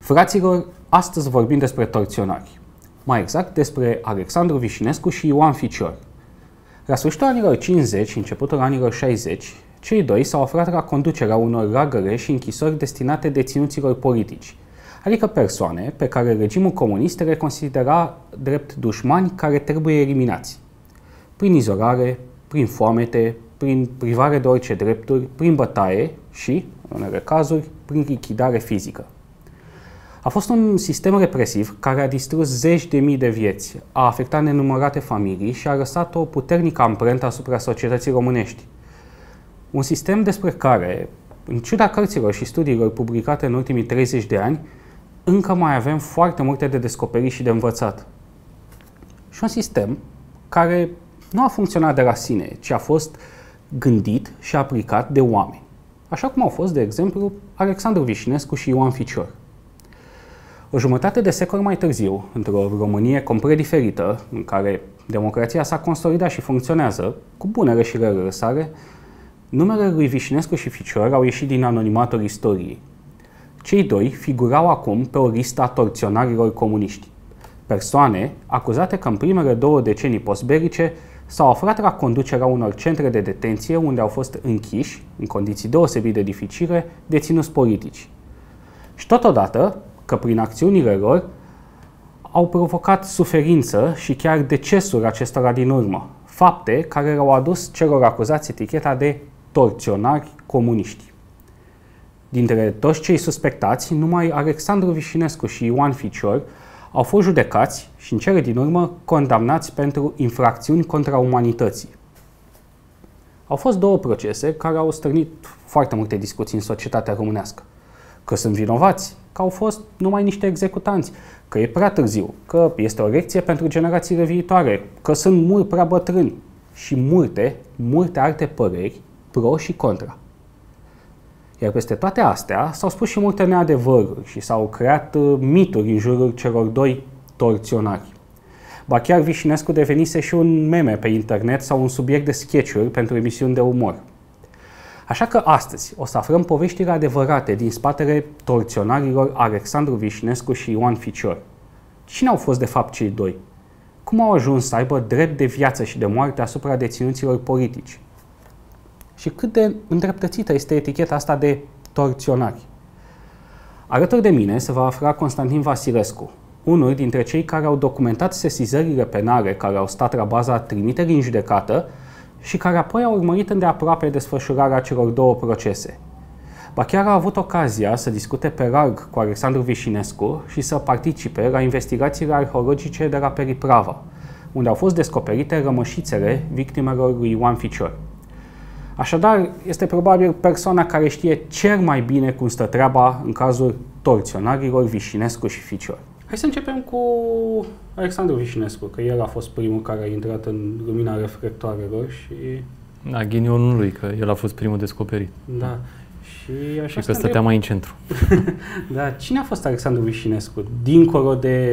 Fraților, astăzi vorbim despre torționari. Mai exact despre Alexandru Vișinescu și Ioan Ficior. La sfârșitul anilor 50 și începutul anilor 60, cei doi s-au aflat la conducerea unor lagăre și închisori destinate deținuților politici, adică persoane pe care regimul comunist le considera drept dușmani care trebuie eliminați. Prin izolare, prin foamete, prin privare de orice drepturi, prin bătaie și, în unele cazuri, prin lichidare fizică. A fost un sistem represiv care a distrus zeci de mii de vieți, a afectat nenumărate familii și a lăsat o puternică amprentă asupra societății românești. Un sistem despre care, în ciuda cărților și studiilor publicate în ultimii 30 de ani, încă mai avem foarte multe de descoperit și de învățat. Și un sistem care nu a funcționat de la sine, ci a fost gândit și aplicat de oameni, așa cum au fost, de exemplu, Alexandru Vișinescu și Ioan Ficior. O jumătate de secol mai târziu, într-o Românie complet diferită, în care democrația s-a consolidat și funcționează, cu bunele și rele răsare, numele lui Vișinescu și Ficior au ieșit din anonimatul istoriei. Cei doi figurau acum pe o listă a torționarilor comuniști, persoane acuzate că în primele 2 decenii postbelice s-au aflat la conducerea unor centre de detenție unde au fost închiși, în condiții deosebit de dificile, deținuți politici. Și totodată că prin acțiunile lor au provocat suferință și chiar decesul acestora din urmă, fapte care le-au adus celor acuzați eticheta de torționari comuniști. Dintre toți cei suspectați, numai Alexandru Vișinescu și Ioan Ficior au fost judecați și în cele din urmă condamnați pentru infracțiuni contra umanității. Au fost 2 procese care au stârnit foarte multe discuții în societatea românească. Că sunt vinovați, că au fost numai niște executanți, că e prea târziu, că este o lecție pentru generațiile viitoare, că sunt mult prea bătrâni și multe alte păreri pro și contra. Iar peste toate astea s-au spus și multe neadevăruri și s-au creat mituri în jurul celor 2 torționari. Ba chiar Vișinescu devenise și un meme pe internet sau un subiect de sketch-uri pentru emisiuni de umor. Așa că astăzi o să aflăm poveștile adevărate din spatele torționarilor Alexandru Vișinescu și Ioan Ficior. Cine au fost de fapt cei 2? Cum au ajuns să aibă drept de viață și de moarte asupra deținuților politici? Și cât de îndreptățită este eticheta asta de torționari? Alături de mine se va afla Constantin Vasilescu, unul dintre cei care au documentat sesizările penale care au stat la baza trimiterii în judecată și care apoi au urmărit îndeaproape desfășurarea celor 2 procese. Ba chiar a avut ocazia să discute pe larg cu Alexandru Vișinescu și să participe la investigațiile arheologice de la Periprava, unde au fost descoperite rămășițele victimelor lui Ioan Ficior. Așadar, este probabil persoana care știe cel mai bine cum stă treaba în cazul torționarilor Vișinescu și Ficior. Hai să începem cu Alexandru Vișinescu, că el a fost primul care a intrat în lumina reflectoarelor și... Da, ghinionul lui, că el a fost primul descoperit. Da. Și că stătea mai în centru. Da, cine a fost Alexandru Vișinescu? Dincolo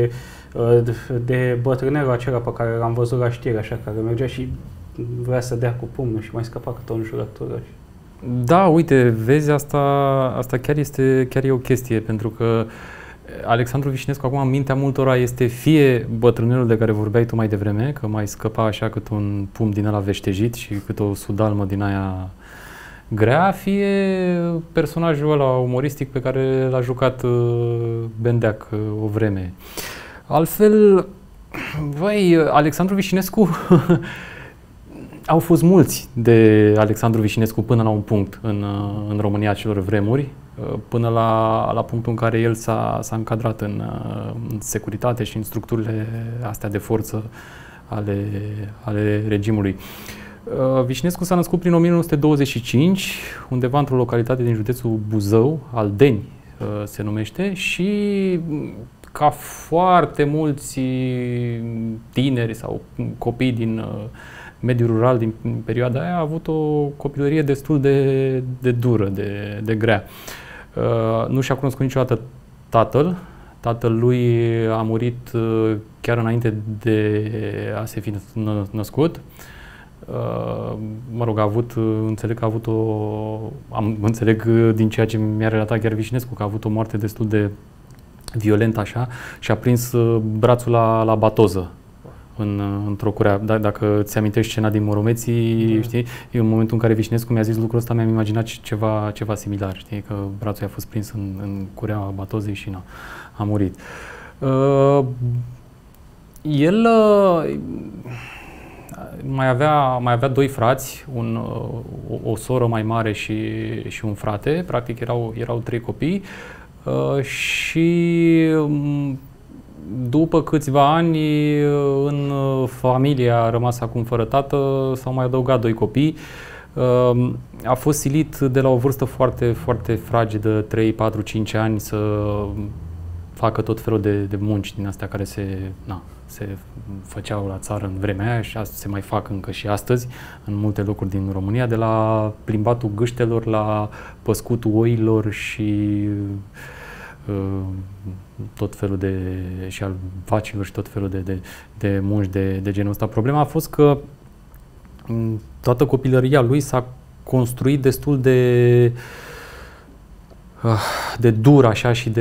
de bătrânelul acela pe care l-am văzut la știri, așa, care mergea și vrea să dea cu pumnul și mai scăpa câte o înjurătură. Da, uite, vezi, asta chiar e o chestie, pentru că Alexandru Vișinescu acum în mintea multora este fie bătrânelul de care vorbeai tu mai devreme, că mai scăpa așa cât un pumn din ăla veștejit și cât o sudalmă din aia grea, fie personajul ăla umoristic pe care l-a jucat Bendeac o vreme. Altfel, băi, Alexandru Vișinescu au fost mulți de Alexandru Vișinescu până la un punct în România acelor vremuri, până la punctul în care el s-a încadrat în securitate și în structurile astea de forță ale regimului. Vișinescu s-a născut prin 1925, undeva într-o localitate din județul Buzău, Aldeni se numește, și ca foarte mulți tineri sau copii din mediul rural din perioada aia, a avut o copilărie destul de dură, de grea. Nu și-a cunoscut niciodată tatăl. Tatăl lui a murit chiar înainte de a se fi născut. Mă rog, înțeleg din ceea ce mi-a relatat chiar Vișinescu, că a avut o moarte destul violent așa și a prins brațul la batoză într-o curea. Dacă ți amintești scena din Moromeții, știi, în momentul în care Vișinescu mi-a zis lucrul ăsta, mi-am imaginat ceva similar, știi, că brațul a fost prins în curea batozei și a murit. El mai avea doi frați, o soră mai mare și un frate, practic erau 3 copii și după câțiva ani în familia rămasă acum fără tată s-au mai adăugat 2 copii. A fost silit de la o vârstă foarte, foarte fragedă, 3, 4, 5 ani, să facă tot felul de munci din astea care se făceau la țară în vremea aia și se mai fac încă și astăzi în multe locuri din România, de la plimbatul gâștelor la păscutul oilor și tot felul și al vacilor și tot felul de munci de genul ăsta. Problema a fost că toată copilăria lui s-a construit destul de dur așa și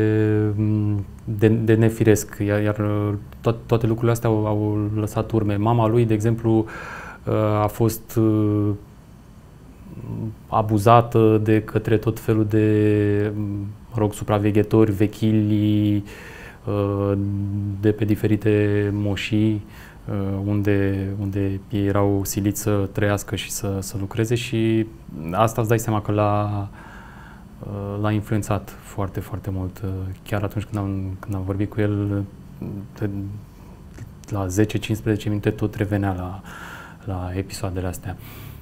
de nefiresc, iar toate lucrurile astea au lăsat urme. Mama lui, de exemplu, a fost abuzată de către tot felul de, supraveghetori, vechili de pe diferite moșii, unde ei erau siliți să trăiască și să lucreze, și asta îți dai seama că l-a influențat foarte, foarte mult. Chiar atunci când am vorbit cu el, la 10-15 minute tot revenea la episoadele astea.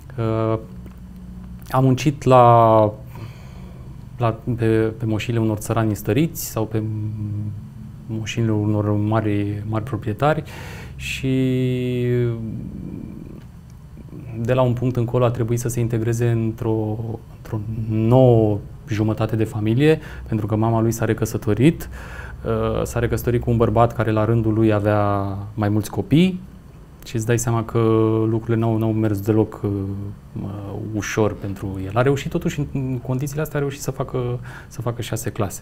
Am muncit pe moșile unor țărani înstăriți sau pe moșile unor mari proprietari și de la un punct încolo a trebuit să se integreze într-o nouă jumătate de familie, pentru că mama lui s-a recăsătorit. S-a recăsătorit cu un bărbat care la rândul lui avea mai mulți copii și îți dai seama că lucrurile n-au mers deloc ușor pentru el. A reușit totuși, în condițiile astea, a reușit să facă 6 clase.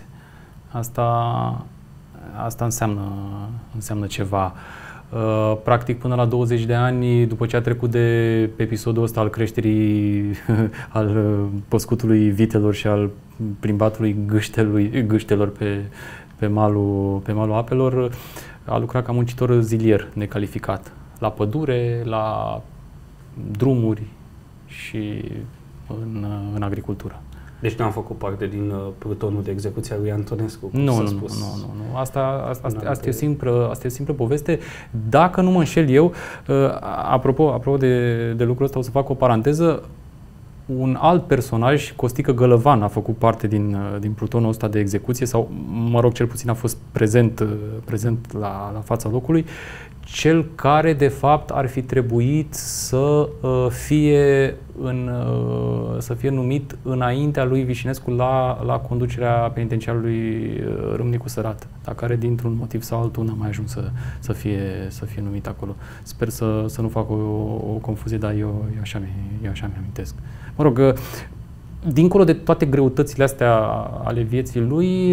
Asta înseamnă ceva. Practic până la 20 de ani, după ce a trecut de episodul ăsta al creșterii al păscutului vitelor și al plimbatului gâștelor pe malul apelor, a lucrat ca muncitor zilier necalificat la pădure, la drumuri și în agricultură. Deci nu am făcut parte din plutonul de execuție a lui Antonescu. Nu. Asta e o simplă poveste. Dacă nu mă înșel eu, apropo de lucrul ăsta, o să fac o paranteză. Un alt personaj, Costică Gălăvan, a făcut parte din plutonul ăsta de execuție, sau, mă rog, cel puțin a fost prezent la fața locului, cel care, de fapt, ar fi trebuit să fie numit înaintea lui Vișinescu la conducerea penitenciarului Râmnicu Sărat, dar care, dintr-un motiv sau altul, n-a mai ajuns să fie numit acolo. Sper să nu fac o confuzie, dar eu așa mi-amintesc. Mă rog, dincolo de toate greutățile astea ale vieții lui,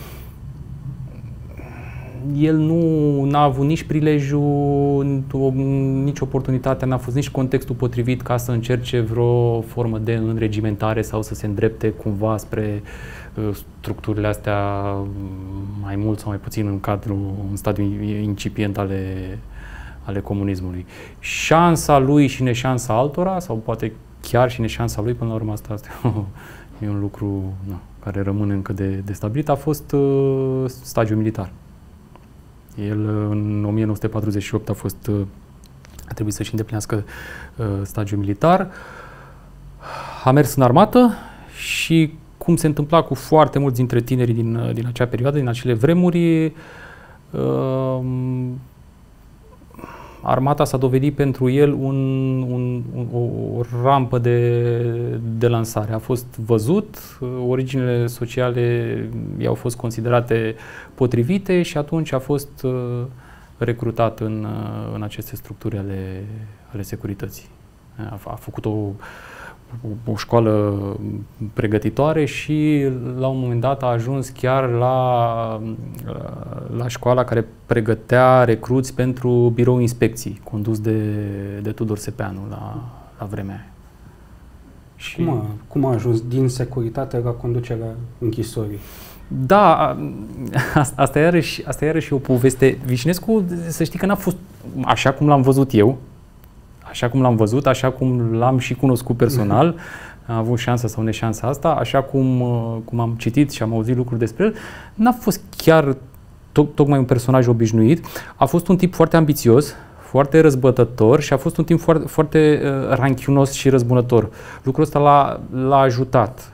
el n-a avut nici prilejul, nici oportunitatea, n-a fost nici contextul potrivit ca să încerce vreo formă de înregimentare sau să se îndrepte cumva spre structurile astea mai mult sau mai puțin în stadiul incipient ale comunismului. Șansa lui și neșansa altora, sau poate chiar și neșansa lui, până la urmă asta e un lucru care rămâne încă de stabilit, a fost stagiul militar. El în 1948 a trebuit să-și îndeplinească stagiul militar, a mers în armată și, cum se întâmpla cu foarte mulți dintre tinerii din acea perioadă, din acele vremuri, armata s-a dovedit pentru el o rampă de lansare. A fost văzut, originile sociale i-au fost considerate potrivite și atunci a fost recrutat în aceste structuri ale securității. A făcut o școală pregătitoare și la un moment dat a ajuns chiar la școala care pregătea recruți pentru birou inspecții, condus de Tudor Sepeanu la vremea aia. Și cum a ajuns din securitate la conducerea închisorii? Da, asta iarăși e o poveste. Vișinescu, să știi că n-a fost așa cum l-am văzut eu, așa cum l-am și cunoscut personal, am avut șansa sau neșansa asta, așa cum am citit și am auzit lucruri despre el, n-a fost chiar tocmai un personaj obișnuit. A fost un tip foarte ambițios, foarte răzbătător și a fost un tip foarte, foarte ranchiunos și răzbunător. Lucrul ăsta l-a ajutat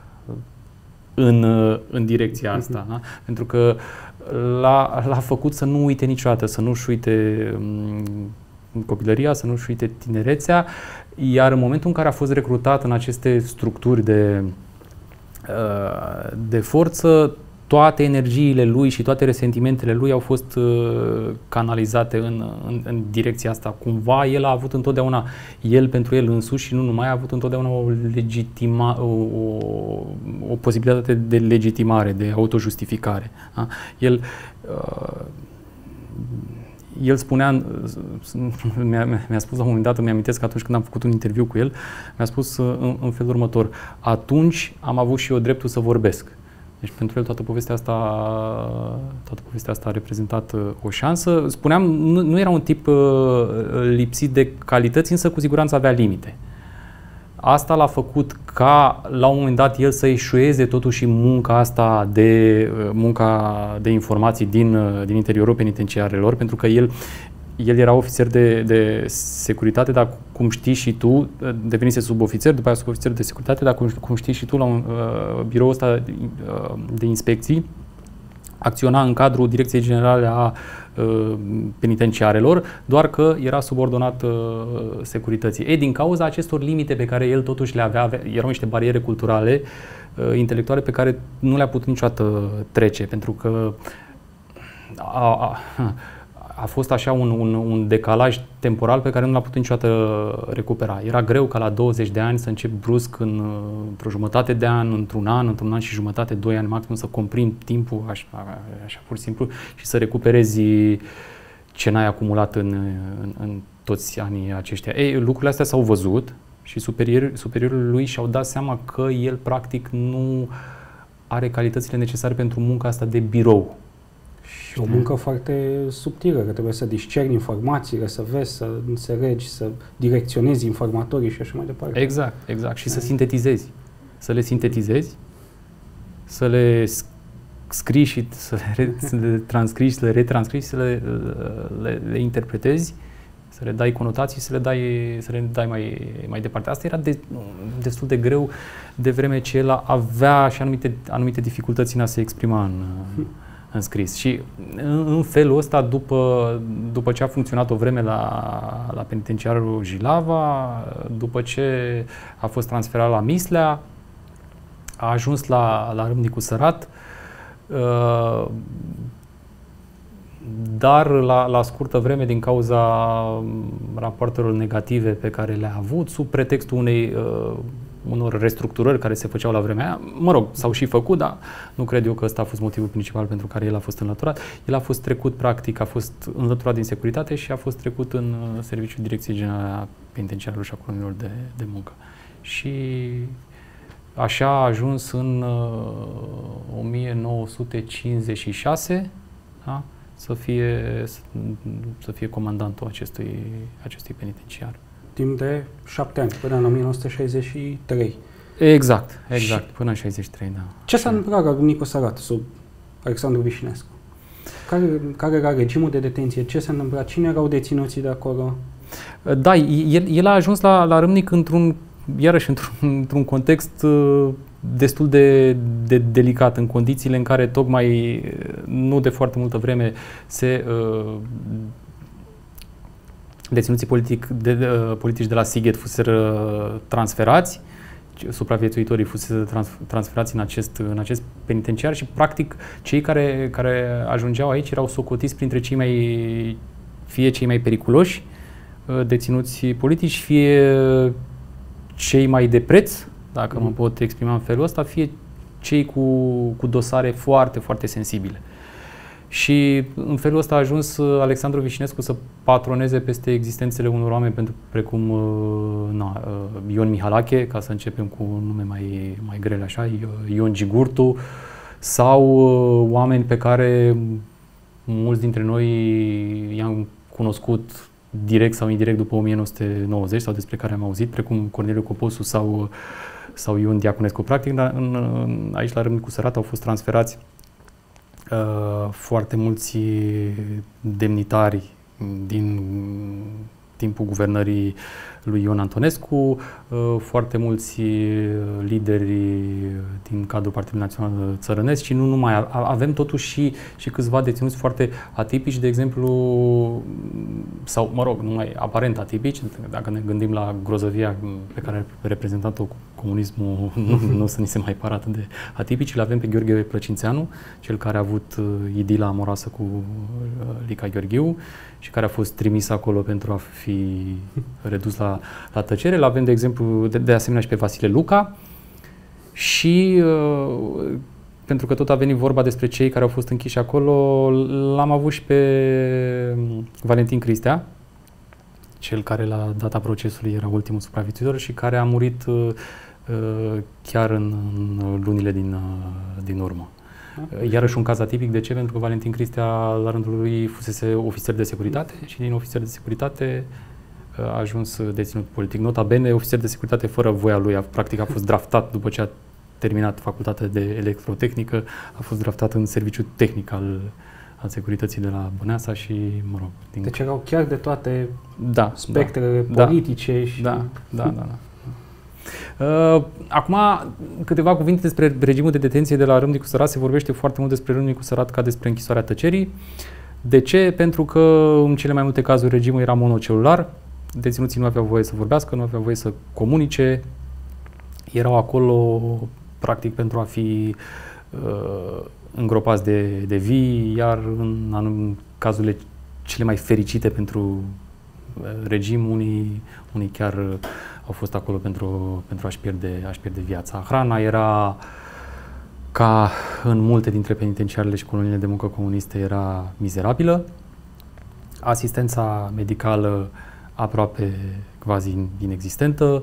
în direcția asta, da? Pentru că l-a făcut să nu uite niciodată, să nu-și uite copilăria, să nu-și uite tinerețea, iar în momentul în care a fost recrutat în aceste structuri de forță, toate energiile lui și toate resentimentele lui au fost canalizate în direcția asta. Cumva el a avut întotdeauna, el pentru el însuși și nu numai, a avut întotdeauna o posibilitate de legitimare, de autojustificare. Da? El spunea, mi-a spus la un moment dat, îmi amintesc că atunci când am făcut un interviu cu el, mi-a spus în felul următor: atunci am avut și eu dreptul să vorbesc. Deci pentru el toată povestea asta a reprezentat o șansă. Spuneam, nu era un tip lipsit de calități, însă cu siguranță avea limite. Asta l-a făcut ca la un moment dat el să eșueze totuși munca asta de informații din interiorul penitenciarelor, pentru că el era ofițer de securitate, dar cum știi și tu, devenise subofițer, după aia subofițer de securitate, dar cum știi și tu, la biroul ăsta de inspecții acționa în cadrul Direcției Generale a Penitenciarelor, doar că era subordonat securității. Din cauza acestor limite pe care el totuși le avea, erau niște bariere culturale, intelectuale pe care nu le-a putut niciodată trece, pentru că a fost așa un decalaj temporal pe care nu l-a putut niciodată recupera. Era greu ca la 20 de ani să începi brusc într-o jumătate de an, într-un an și jumătate, 2 ani maxim, să comprimi timpul așa pur și simplu și să recuperezi ce n-ai acumulat în toți anii aceștia. Lucrurile astea s-au văzut și superiorii lui și-au dat seama că el practic nu are calitățile necesare pentru munca asta de birou. Și o muncă foarte subtilă, că trebuie să discerni informațiile, să vezi, să înțelegi, să direcționezi informatorii și așa mai departe. Exact. Și să sintetizezi. Să le sintetizezi, să le scrii și să le transcrii, să le retranscrii, să le interpretezi, să le dai conotații, să le dai mai departe. Asta era destul de greu, de vreme ce el avea și anumite dificultăți în a se exprima în scris. Și în felul ăsta, după ce a funcționat o vreme la penitenciarul Jilava, după ce a fost transferat la Mislea, a ajuns la Râmnicu Sărat, dar la scurtă vreme, din cauza rapoartelor negative pe care le-a avut, sub pretextul unor restructurări care se făceau la vremea aia, s-au și făcut, dar nu cred eu că ăsta a fost motivul principal pentru care el a fost înlăturat. El a fost trecut, practic, a fost înlăturat din securitate și a fost trecut în serviciul Direcției Generale a Penitenciarelor și a coloniilor de muncă. Și așa a ajuns în 1956, da? să fie comandantul acestui penitenciar. Timp de 7 ani, până în 1963. Exact, până în 63, da. Ce s-a întâmplat la Râmnicu Sărat sub Alexandru Vișinescu? Care era regimul de detenție? Ce s-a întâmplat? Cine erau deținuții de acolo? Da, el a ajuns la Râmnic într-un context destul de delicat, în condițiile în care tocmai nu de foarte multă vreme deținuții politici de la Sighet fuseseră transferați, supraviețuitorii fuseseră transferați în acest penitenciar și practic cei care ajungeau aici erau socotiți printre fie cei mai periculoși deținuți politici, fie cei mai de preț, dacă mă pot exprima în felul ăsta, fie cei cu dosare foarte, foarte sensibile. Și în felul ăsta a ajuns Alexandru Vișinescu să patroneze peste existențele unor oameni precum Ion Mihalache, ca să începem cu nume mai grele așa, Ion Gigurtu, sau oameni pe care mulți dintre noi i-am cunoscut direct sau indirect după 1990 sau despre care am auzit, precum Corneliu Coposu sau Ion Diaconescu. Practic, dar aici la Râmnicu Sărat au fost transferați foarte mulți demnitari din timpul guvernării lui Ion Antonescu, foarte mulți lideri din cadrul Partidului Național Țărănesc și nu numai. Avem totuși și câțiva deținuți foarte atipici, de exemplu, sau mă rog, numai aparent atipici, dacă ne gândim la grozăvia pe care a reprezentat-o comunismul, nu să ni se mai pară atât de atipici. Îl avem pe Gheorghe Plăcințeanu, cel care a avut idila amoroasă cu Lica Gheorghiu și care a fost trimis acolo pentru a fi redus la tăcere. L-avem, de exemplu, de asemenea și pe Vasile Luca și pentru că tot a venit vorba despre cei care au fost închiși acolo, l-am avut și pe Valentin Cristea, cel care la data procesului era ultimul supraviețuitor și care a murit chiar în lunile din urmă. Iarăși un caz atipic. De ce? Pentru că Valentin Cristea, la rândul lui, fusese ofițer de securitate și din ofițer de securitate a ajuns deținut politic. Nota bene, ofițer de securitate fără voia lui, practic a fost draftat după ce a terminat facultatea de electrotehnică, a fost draftat în serviciu tehnic al securității de la Băneasa și, mă rog... Deci erau chiar de toate spectrele politice și... Da. Acum, câteva cuvinte despre regimul de detenție de la Râmnicu Sărat. Se vorbește foarte mult despre Râmnicu Sărat ca despre închisoarea tăcerii. De ce? Pentru că în cele mai multe cazuri regimul era monocelular. Deținuții nu aveau voie să vorbească, nu aveau voie să comunice. Erau acolo, practic, pentru a fi îngropați de vii, iar în cazurile cele mai fericite pentru regim, unii chiar au fost acolo pentru a-și pierde viața. Hrana era, ca în multe dintre penitenciarele și coloniile de muncă comuniste, era mizerabilă. Asistența medicală aproape quasi inexistentă.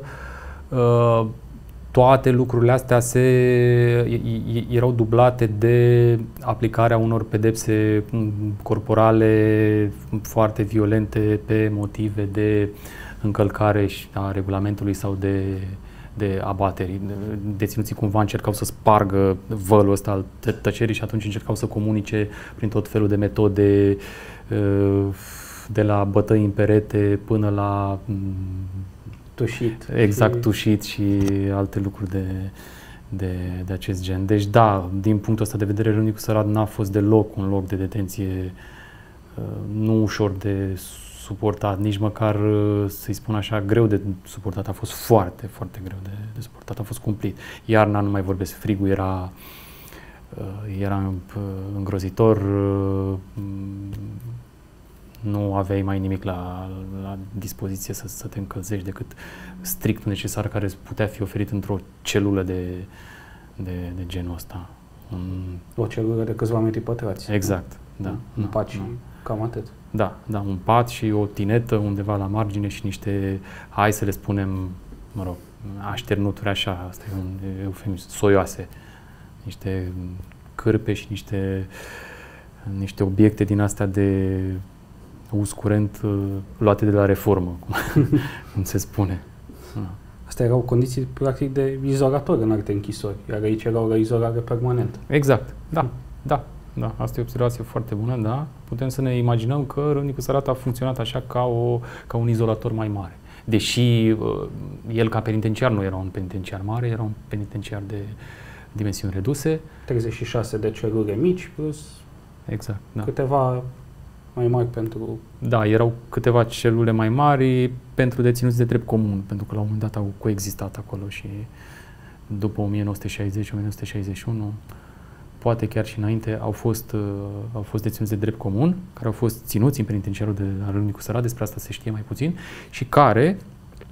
Toate lucrurile astea erau dublate de aplicarea unor pedepse corporale foarte violente pe motive de încălcare a regulamentului sau de abateri. Deținuții cumva încercau să spargă vălul ăsta al tăcerii și atunci încercau să comunice prin tot felul de metode, de la bătăi în perete până la tușit. Exact, tușit și alte lucruri de acest gen. Deci da, din punctul ăsta de vedere, Râmnicu Sărat n-a fost deloc un loc de detenție nu ușor de suportat, nici măcar, să-i spun așa, greu de suportat. A fost foarte, foarte greu de suportat, a fost cumplit. Iarna, nu mai vorbesc, frigul era îngrozitor, nu aveai mai nimic la dispoziție să te încălzești decât strict necesar care putea fi oferit într-o celulă de genul ăsta. O celulă de câțiva metri pătrați. Exact, da. Un pat și cam atât. Da, un pat și o tinetă undeva la margine și niște, hai să le spunem, mă rog, așternuturi așa, asta e un eufemism, soioase, niște cârpe și niște obiecte din astea de uz curent luate de la reformă, cum se spune. Astea erau condiții practic de izolator în alte închisori, iar aici era o izolare permanentă. Exact, da. Asta e o observație foarte bună, da. Putem să ne imaginăm că Râmnicu Sărat a funcționat așa ca un izolator mai mare. Deși el ca penitenciar nu era un penitenciar mare, era un penitenciar de dimensiuni reduse. 36 de celule mici plus exact, da. Câteva mai mari pentru... Da, erau câteva celule mai mari pentru deținuți de drept comun, pentru că la un moment dat au coexistat acolo și după 1960-1961, poate chiar și înainte, au fost deținuți de drept comun, care au fost ținuți în penitenciarul de la Râmnicu Sărat, despre asta se știe mai puțin, și care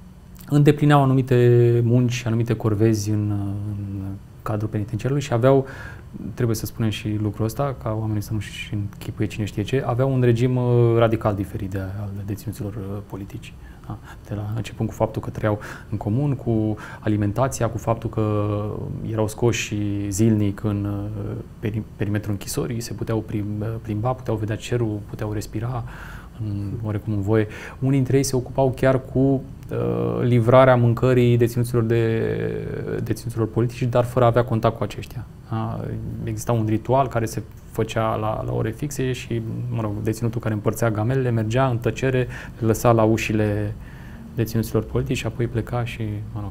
îndeplineau anumite munci, anumite corvezi în cadrul penitenciarului și aveau, trebuie să spunem și lucrul ăsta, ca oamenii să nu-și închipuie cine știe ce, aveau un regim radical diferit al deținuților politici. Da? De la începând cu faptul că trăiau în comun, cu alimentația, cu faptul că erau scoși zilnic în perimetrul închisorii, se puteau plimba, puteau vedea cerul, puteau respira oarecum în voie. Unii dintre ei se ocupau chiar cu livrarea mâncării deținuților politici, dar fără a avea contact cu aceștia. Exista un ritual care se făcea la ore fixe și, deținutul care împărțea gamelele mergea în tăcere, le lăsa la ușile deținuților politici și apoi pleca și,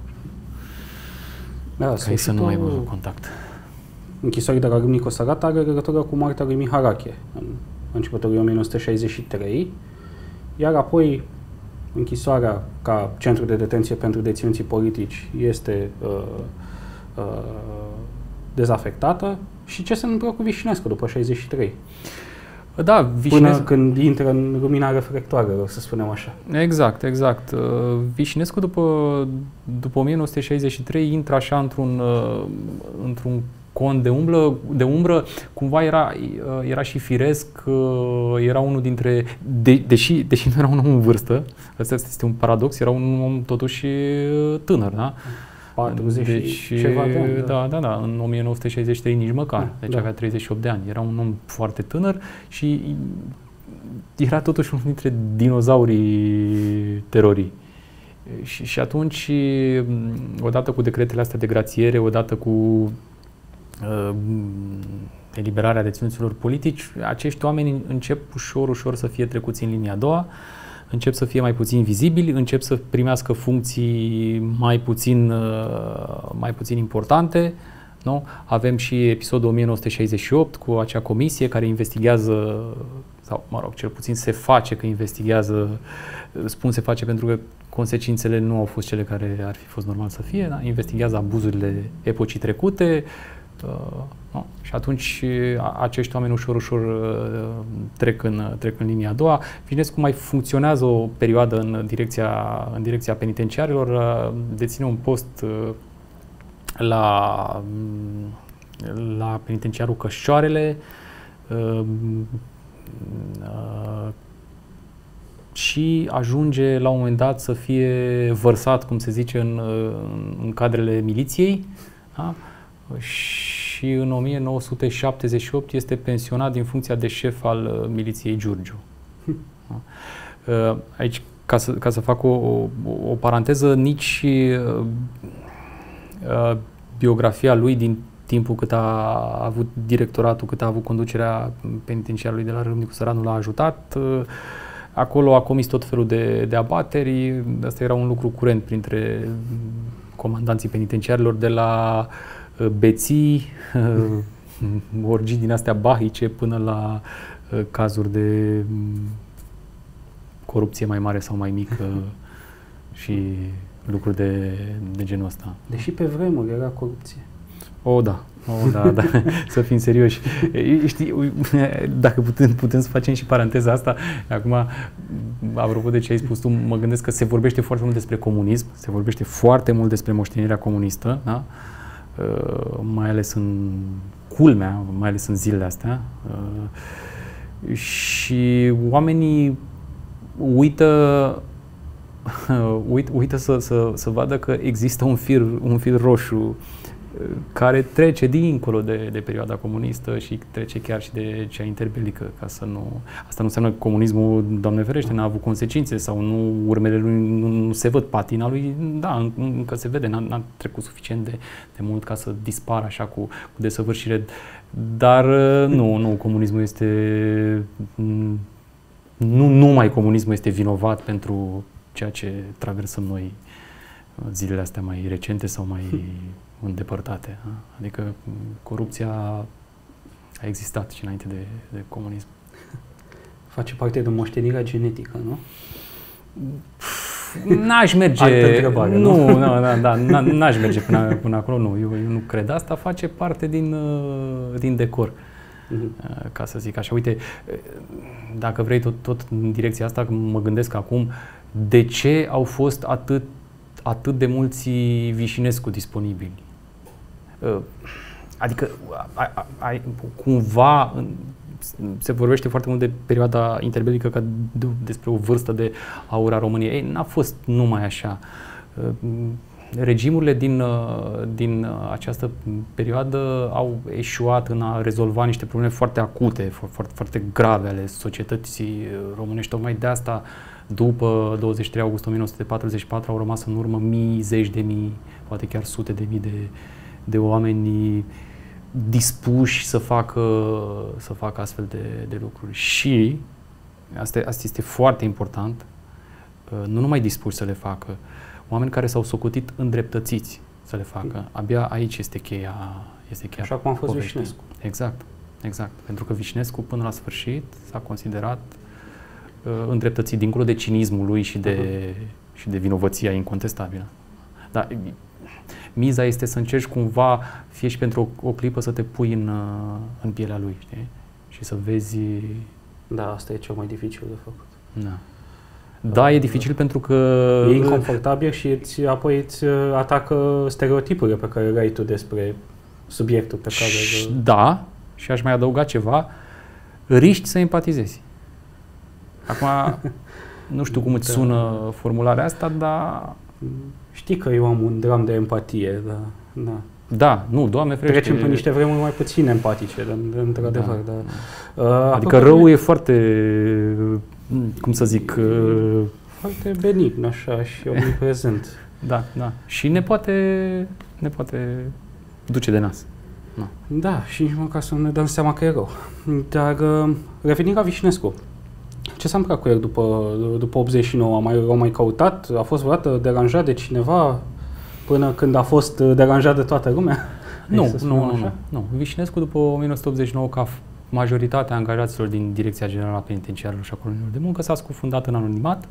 ca ei să nu aibă contact. Închisorii de la Râmnicu Sărata are legătură cu moartea lui Miharache în începutul 1963, iar apoi închisoarea ca centru de detenție pentru deținuții politici este dezafectată. Și ce se întâmplă cu Vișinescu după 63? Da, Până când intră în lumina reflectoarelor, să spunem așa. Exact. Vișinescu după 1963 intră așa într-un cont de umbră, cumva era și firesc, era unul dintre, deși nu era un om în vârstă, asta este un paradox, era un om totuși tânăr, da? 40 și ceva de ani. Da, în 1963 nici măcar, deci avea 38 de ani, era un om foarte tânăr și era totuși unul dintre dinozaurii terorii. Și atunci, odată cu decretele astea de grațiere, odată cu eliberarea deținuților politici, acești oameni încep ușor să fie trecuți în linia a doua, încep să fie mai puțin vizibili, încep să primească funcții mai puțin importante. Nu? Avem și episodul 1968 cu acea comisie care investigează, sau cel puțin se face că investigează, spun se face pentru că consecințele nu au fost cele care ar fi fost normal să fie, da? Investigează abuzurile epocii trecute, și atunci acești oameni ușor trec în linia a doua. Vișinescu mai funcționează o perioadă în direcția penitenciarilor, deține un post la penitenciarul Cășoarele și ajunge la un moment dat să fie vărsat, cum se zice, în cadrele miliției. Da? Și în 1978 este pensionat din funcția de șef al miliției Giurgiu. Aici, ca să fac o paranteză, nici biografia lui din timpul cât a avut directoratul, cât a avut conducerea penitenciarului de la Râmnicu Sărat nu l-a ajutat. Acolo a comis tot felul de abateri. Asta era un lucru curent printre comandanții penitenciarilor, de la beții, orgii din astea bahice, până la cazuri de corupție mai mare sau mai mică și lucruri de genul ăsta. Deși pe vremuri era corupție. Da, să fim serioși. Știi, dacă putem să facem și paranteza asta, acum, apropo de ce ai spus tu, mă gândesc că se vorbește foarte mult despre comunism, se vorbește foarte mult despre moștenirea comunistă, da? Mai ales în culmea, mai ales în zilele astea. Și oamenii uită să vadă că există un fir roșu care trece dincolo de perioada comunistă și trece chiar și de cea interbelică, ca să nu... Asta nu înseamnă că comunismul, Doamne ferește, n-a avut consecințe sau nu, urmele lui nu se văd, patina lui, da, încă se vede, n-a trecut suficient de mult ca să dispară așa cu desăvârșire, dar nu, comunismul este... Nu numai comunismul este vinovat pentru ceea ce traversăm noi zilele astea mai recente sau mai îndepărtate. Adică corupția a existat și înainte de comunism. Face parte de moștenirea genetică, nu? N-aș merge... Altă întrebare, nu? N-aș merge până acolo, nu. Eu nu cred. Asta face parte din decor. Ca să zic așa. Uite, dacă vrei tot în direcția asta, mă gândesc acum, de ce au fost atât de mulți Vișinescu disponibili. Adică cumva se vorbește foarte mult de perioada interbelică ca despre o vârstă de aur a României. Ei, n-a fost numai așa. Regimurile din această perioadă au eșuat în a rezolva niște probleme foarte acute, foarte, foarte grave ale societății românești. Tocmai de asta, după 23 august 1944, au rămas în urmă mii, zeci de mii, poate chiar sute de mii de oameni dispuși să facă astfel de lucruri. Și asta este foarte important, nu numai dispuși să le facă, oameni care s-au socotit îndreptățiți să le facă. Abia aici este cheia. Așa cum a fost Vișinescu. Exact. Pentru că Vișinescu până la sfârșit s-a considerat îndreptățit dincolo de cinismul lui și de vinovăția incontestabilă. Dar miza este să încerci cumva, fie și pentru o clipă, să te pui în pielea lui, știi? Și să vezi... Da, asta e cel mai dificil de făcut. Da, e dificil pentru că... E inconfortabil și apoi îți atacă stereotipurile pe care le ai tu despre subiectul pe care... Da, și aș mai adăuga ceva, riști să empatizezi. Acum, nu știu cum îți sună formularea asta, dar... Știi că eu am un dram de empatie, da. Da, nu, Doamne ferește. Trecem pe niște vremuri mai puțin empatice, într-adevăr. Da. Adică răul e foarte, cum să zic... Foarte benign, așa, și omniprezent. Da. Și ne poate duce de nas. Da, și nici măcar să nu ne dăm seama că e rău. Dar revenind la Vișinescu, ce s-a întâmplat cu el după 89? L-au mai căutat? A fost vreodată deranjat de cineva până când a fost deranjat de toată lumea? Nu. Vișinescu, după 1989, ca majoritatea angajaților din Direcția Generală a Penitenciarelor și a Coloniilor de Muncă, s-a scufundat în anonimat.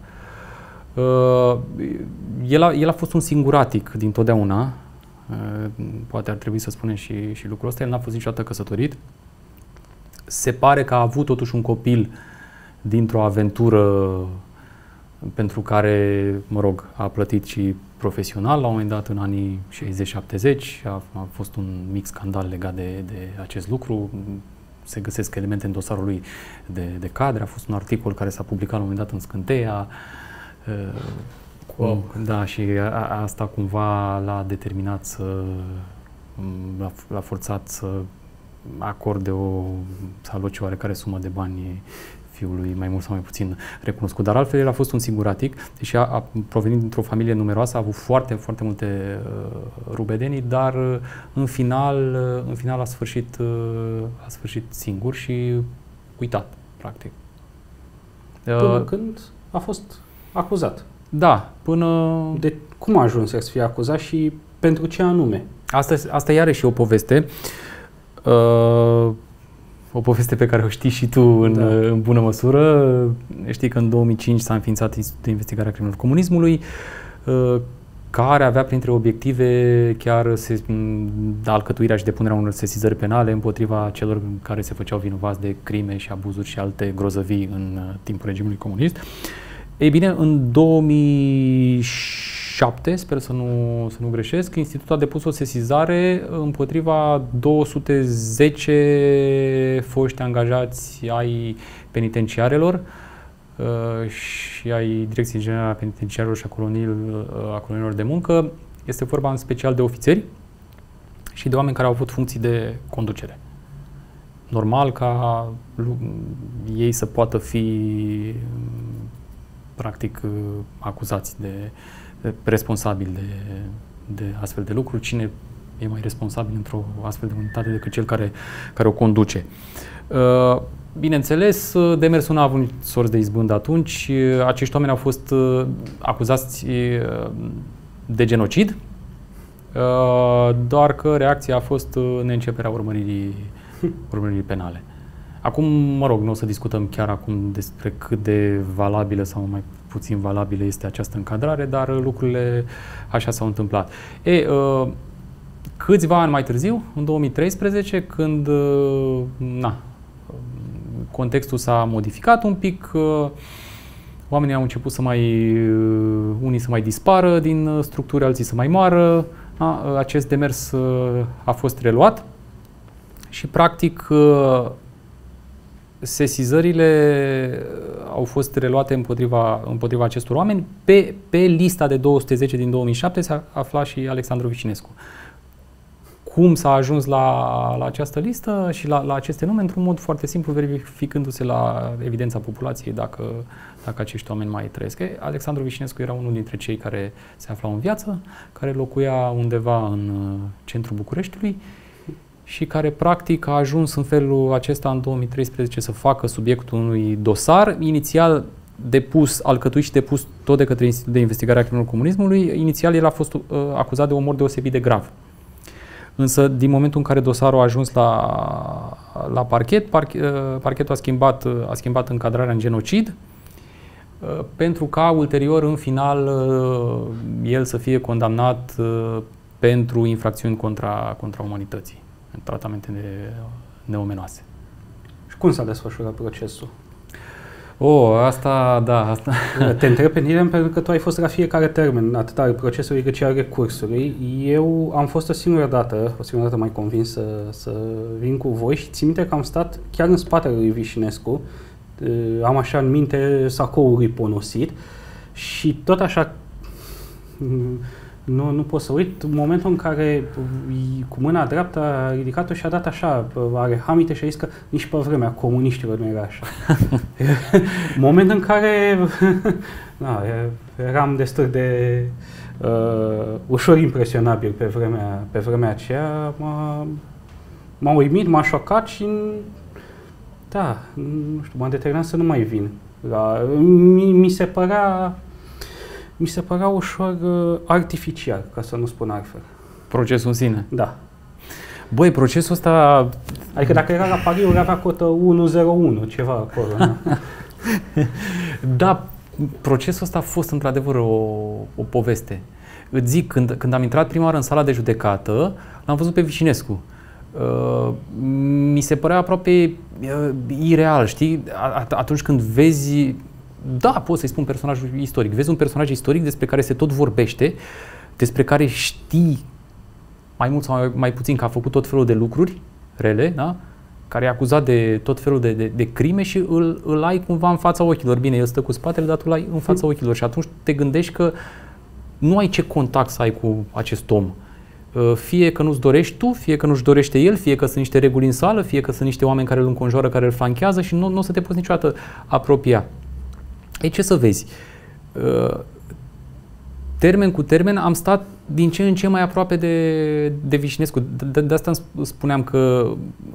El a fost un singuratic dintotdeauna. Poate ar trebui să spunem și lucrul ăsta. El n-a fost niciodată căsătorit. Se pare că a avut totuși un copil dintr-o aventură pentru care, a plătit și profesional la un moment dat în anii 60-70. A fost un mic scandal legat de acest lucru. Se găsesc elemente în dosarul lui de cadre. A fost un articol care s-a publicat la un moment dat în Scânteia. Da, și asta cumva l-a determinat l-a forțat să acorde să aloce oarecare sumă de bani fiului, mai mult sau mai puțin recunoscut. Dar altfel el a fost un singuratic, deși a provenit dintr-o familie numeroasă, a avut foarte, foarte multe rubedenii, dar în final a sfârșit singur și uitat, practic. Până când a fost acuzat. Da, De cum a ajuns să fie acuzat și pentru ce anume? Asta iarăși e o poveste. O poveste pe care o știi și tu în bună măsură. Știi că în 2005 s-a înființat Institutul de Investigare a Crimelor Comunismului, care avea printre obiective chiar alcătuirea și depunerea unor sesizări penale împotriva celor care se făceau vinovați de crime și abuzuri și alte grozăvii în timpul regimului comunist. Ei bine, în 2007, sper să nu greșesc, Institutul a depus o sesizare împotriva 210 foști angajați ai penitenciarelor și ai Direcției Generale a Penitenciarelor și a Coloniilor de Muncă. Este vorba în special de ofițeri și de oameni care au avut funcții de conducere. Normal ca ei să poată fi practic acuzați responsabili de astfel de lucruri. Cine e mai responsabil într-o astfel de unitate decât cel care o conduce? Bineînțeles, demersul n-a avut nici sorți de izbândă atunci. Acești oameni au fost acuzați de genocid, doar că reacția a fost neînceperea urmăririi penale. Acum, nu o să discutăm chiar acum despre cât de valabilă sau mai puțin valabilă este această încadrare, dar lucrurile așa s-au întâmplat. Câțiva ani mai târziu, în 2013, când contextul s-a modificat un pic, Oamenii au început unii să mai dispară din structuri, alții să mai moară. Acest demers a fost reluat și practic sesizările au fost reluate împotriva acestor oameni. Pe lista de 210 din 2007 se afla și Alexandru Vișinescu. Cum s-a ajuns la această listă și la aceste nume? Într-un mod foarte simplu, verificându-se la evidența populației dacă acești oameni mai trăiesc. Alexandru Vișinescu era unul dintre cei care se aflau în viață, care locuia undeva în centrul Bucureștiului și care practic a ajuns în felul acesta în 2013 să facă subiectul unui dosar inițial alcătuit și depus tot de către Institutul de Investigare a Crimelor Comunismului. Inițial el a fost acuzat de omor deosebit de grav. Însă, din momentul în care dosarul a ajuns la parchet, parchetul a schimbat încadrarea în genocid, pentru ca ulterior, în final, el să fie condamnat pentru infracțiuni contra umanității, în tratamente neomenoase. Și cum s-a desfășurat procesul? Asta. Te întreb pe tine pentru că tu ai fost la fiecare termen, atât al procesului cât și al recursului. Eu am fost o singură dată mai convins să vin cu voi și țin minte că am stat chiar în spatele lui Vișinescu, am așa în minte sacoul lui ponosit și tot așa nu pot să uit momentul în care cu mâna dreaptă a ridicat-o și a dat așa, are hamite și a zis că nici pe vremea comuniștilor nu era așa. Moment în care eram destul de ușor impresionabil pe vremea aceea. M-a uimit, m-a șocat și nu știu, m-a determinat să nu mai vin. Mi se părea ușor artificial, ca să nu spun altfel. Procesul în sine? Da. Băi, procesul ăsta... Adică dacă era la pariuri, avea cotă 101, ceva acolo. Da, procesul ăsta a fost într-adevăr o poveste. Îți zic, când am intrat prima oară în sala de judecată, l-am văzut pe Vișinescu. Mi se părea aproape ireal, știi? Atunci când vezi... Da, pot să-i spun personajul istoric. Vezi un personaj istoric despre care se tot vorbește, despre care știi mai mult sau mai puțin că a făcut tot felul de lucruri rele, da? Care e acuzat de tot felul de crime și îl ai cumva în fața ochilor. Bine, el stă cu spatele, dar tu l-ai în fața ochilor și atunci te gândești că nu ai ce contact să ai cu acest om. Fie că nu-ți dorești tu, fie că nu-și dorește el, fie că sunt niște reguli în sală, fie că sunt niște oameni care îl înconjoară, care îl flanchează și nu o să te poți niciodată apropia. Ei, ce să vezi? Termen cu termen am stat din ce în ce mai aproape de Vișinescu. De asta spuneam că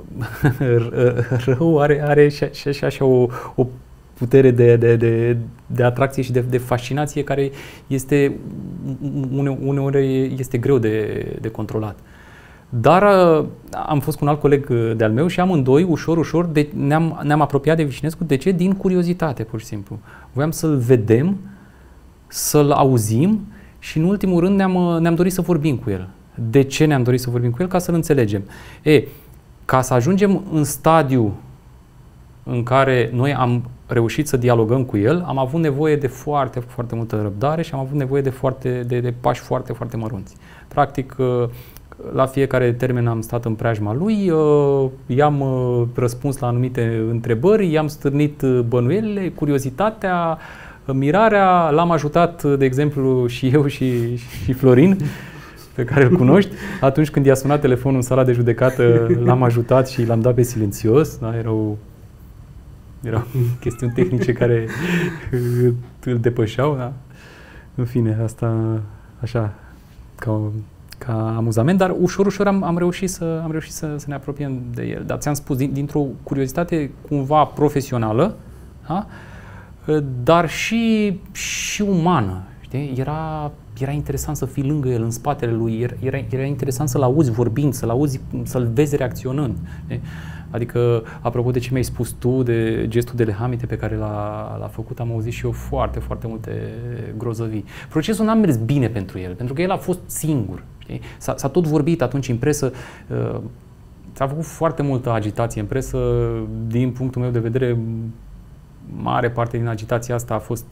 rău are și așa o putere de atracție și de fascinație care este uneori este greu de controlat. Dar am fost cu un alt coleg de-al meu și amândoi, ușor, ne-am apropiat de Vișinescu. De ce? Din curiozitate, pur și simplu. Voiam să-l vedem, să-l auzim și, în ultimul rând, ne-am dorit să vorbim cu el. De ce ne-am dorit să vorbim cu el? Ca să-l înțelegem. Ca să ajungem în stadiu în care noi am reușit să dialogăm cu el, am avut nevoie de foarte, foarte multă răbdare și am avut nevoie de pași foarte, foarte mărunți. Practic, la fiecare termen am stat în preajma lui, i-am răspuns la anumite întrebări, i-am stârnit bănuielile, curiozitatea, mirarea, l-am ajutat, de exemplu, și eu și Florin, pe care îl cunoști. Atunci când i-a sunat telefonul în sala de judecată, l-am ajutat și l-am dat pe silențios. Da? Erau chestiuni tehnice care îl depășeau. Da? În fine, asta așa, ca amuzament, dar ușor am reușit să ne apropiem de el. Dar ți-am spus, dintr-o curiozitate cumva profesională, da? Dar și umană. Știi? Era interesant să fii lângă el, în spatele lui, era interesant să-l auzi vorbind, să-l vezi reacționând. Știi? Adică, apropo de ce mi-ai spus tu, de gestul de lehamite pe care l-a făcut, am auzit și eu foarte, foarte multe grozăvii. Procesul n-a mers bine pentru el, pentru că el a fost singur. Știi? S-a tot vorbit atunci în presă, s-a făcut foarte multă agitație în presă, din punctul meu de vedere, mare parte din agitația asta a fost,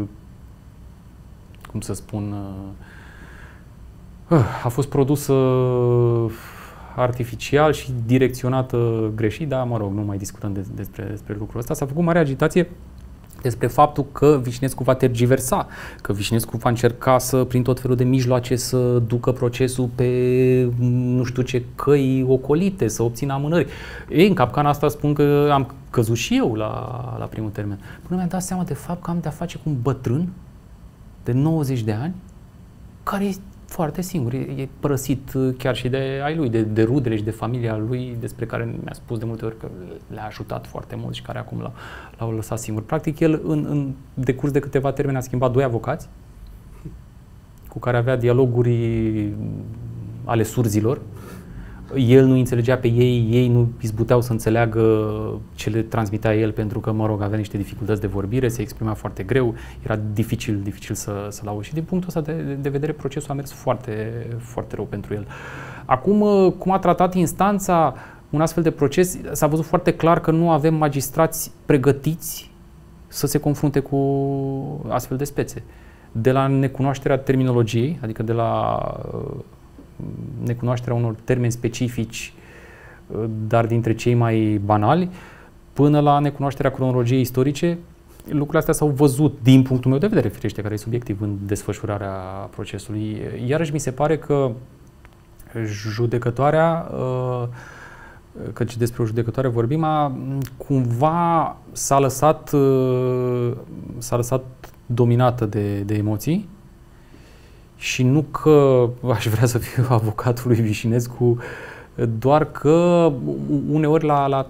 cum să spun, a fost produsă artificial și direcționată greșit, dar mă rog, nu mai discutăm despre lucrul ăsta. S-a făcut mare agitație despre faptul că Vișinescu va tergiversa, că Vișinescu va încerca să, prin tot felul de mijloace, să ducă procesul pe nu știu ce căi ocolite, să obțină amânări. Ei, în capcana asta spun că am căzut și eu la primul termen. Până mi-am dat seama de fapt că am de-a face cu un bătrân de 90 de ani care e foarte singur, e părăsit chiar și de ai lui, de rudele și de familia lui, despre care mi-a spus de multe ori că le-a ajutat foarte mult și care acum l-au lăsat singur. Practic, el, în decurs de câteva termene, a schimbat 2 avocați cu care avea dialoguri ale surzilor. El nu înțelegea pe ei nu izbuteau să înțeleagă ce le transmitea el, pentru că, mă rog, avea niște dificultăți de vorbire, se exprima foarte greu, era dificil să-l auzi. Și din punctul ăsta de vedere, procesul a mers foarte, foarte rău pentru el. Acum, cum a tratat instanța un astfel de proces, s-a văzut foarte clar că nu avem magistrați pregătiți să se confrunte cu astfel de spețe. De la necunoașterea terminologiei, adică de la necunoașterea unor termeni specifici, dar dintre cei mai banali, până la necunoașterea cronologiei istorice, lucrurile astea s-au văzut, din punctul meu de vedere, firește, care e subiectiv în desfășurarea procesului. Iarăși mi se pare că judecătoarea, căci despre o judecătoare vorbim, cumva s-a lăsat dominată de emoții. Și nu că aș vrea să fiu avocatul lui Vișinescu, doar că uneori l-a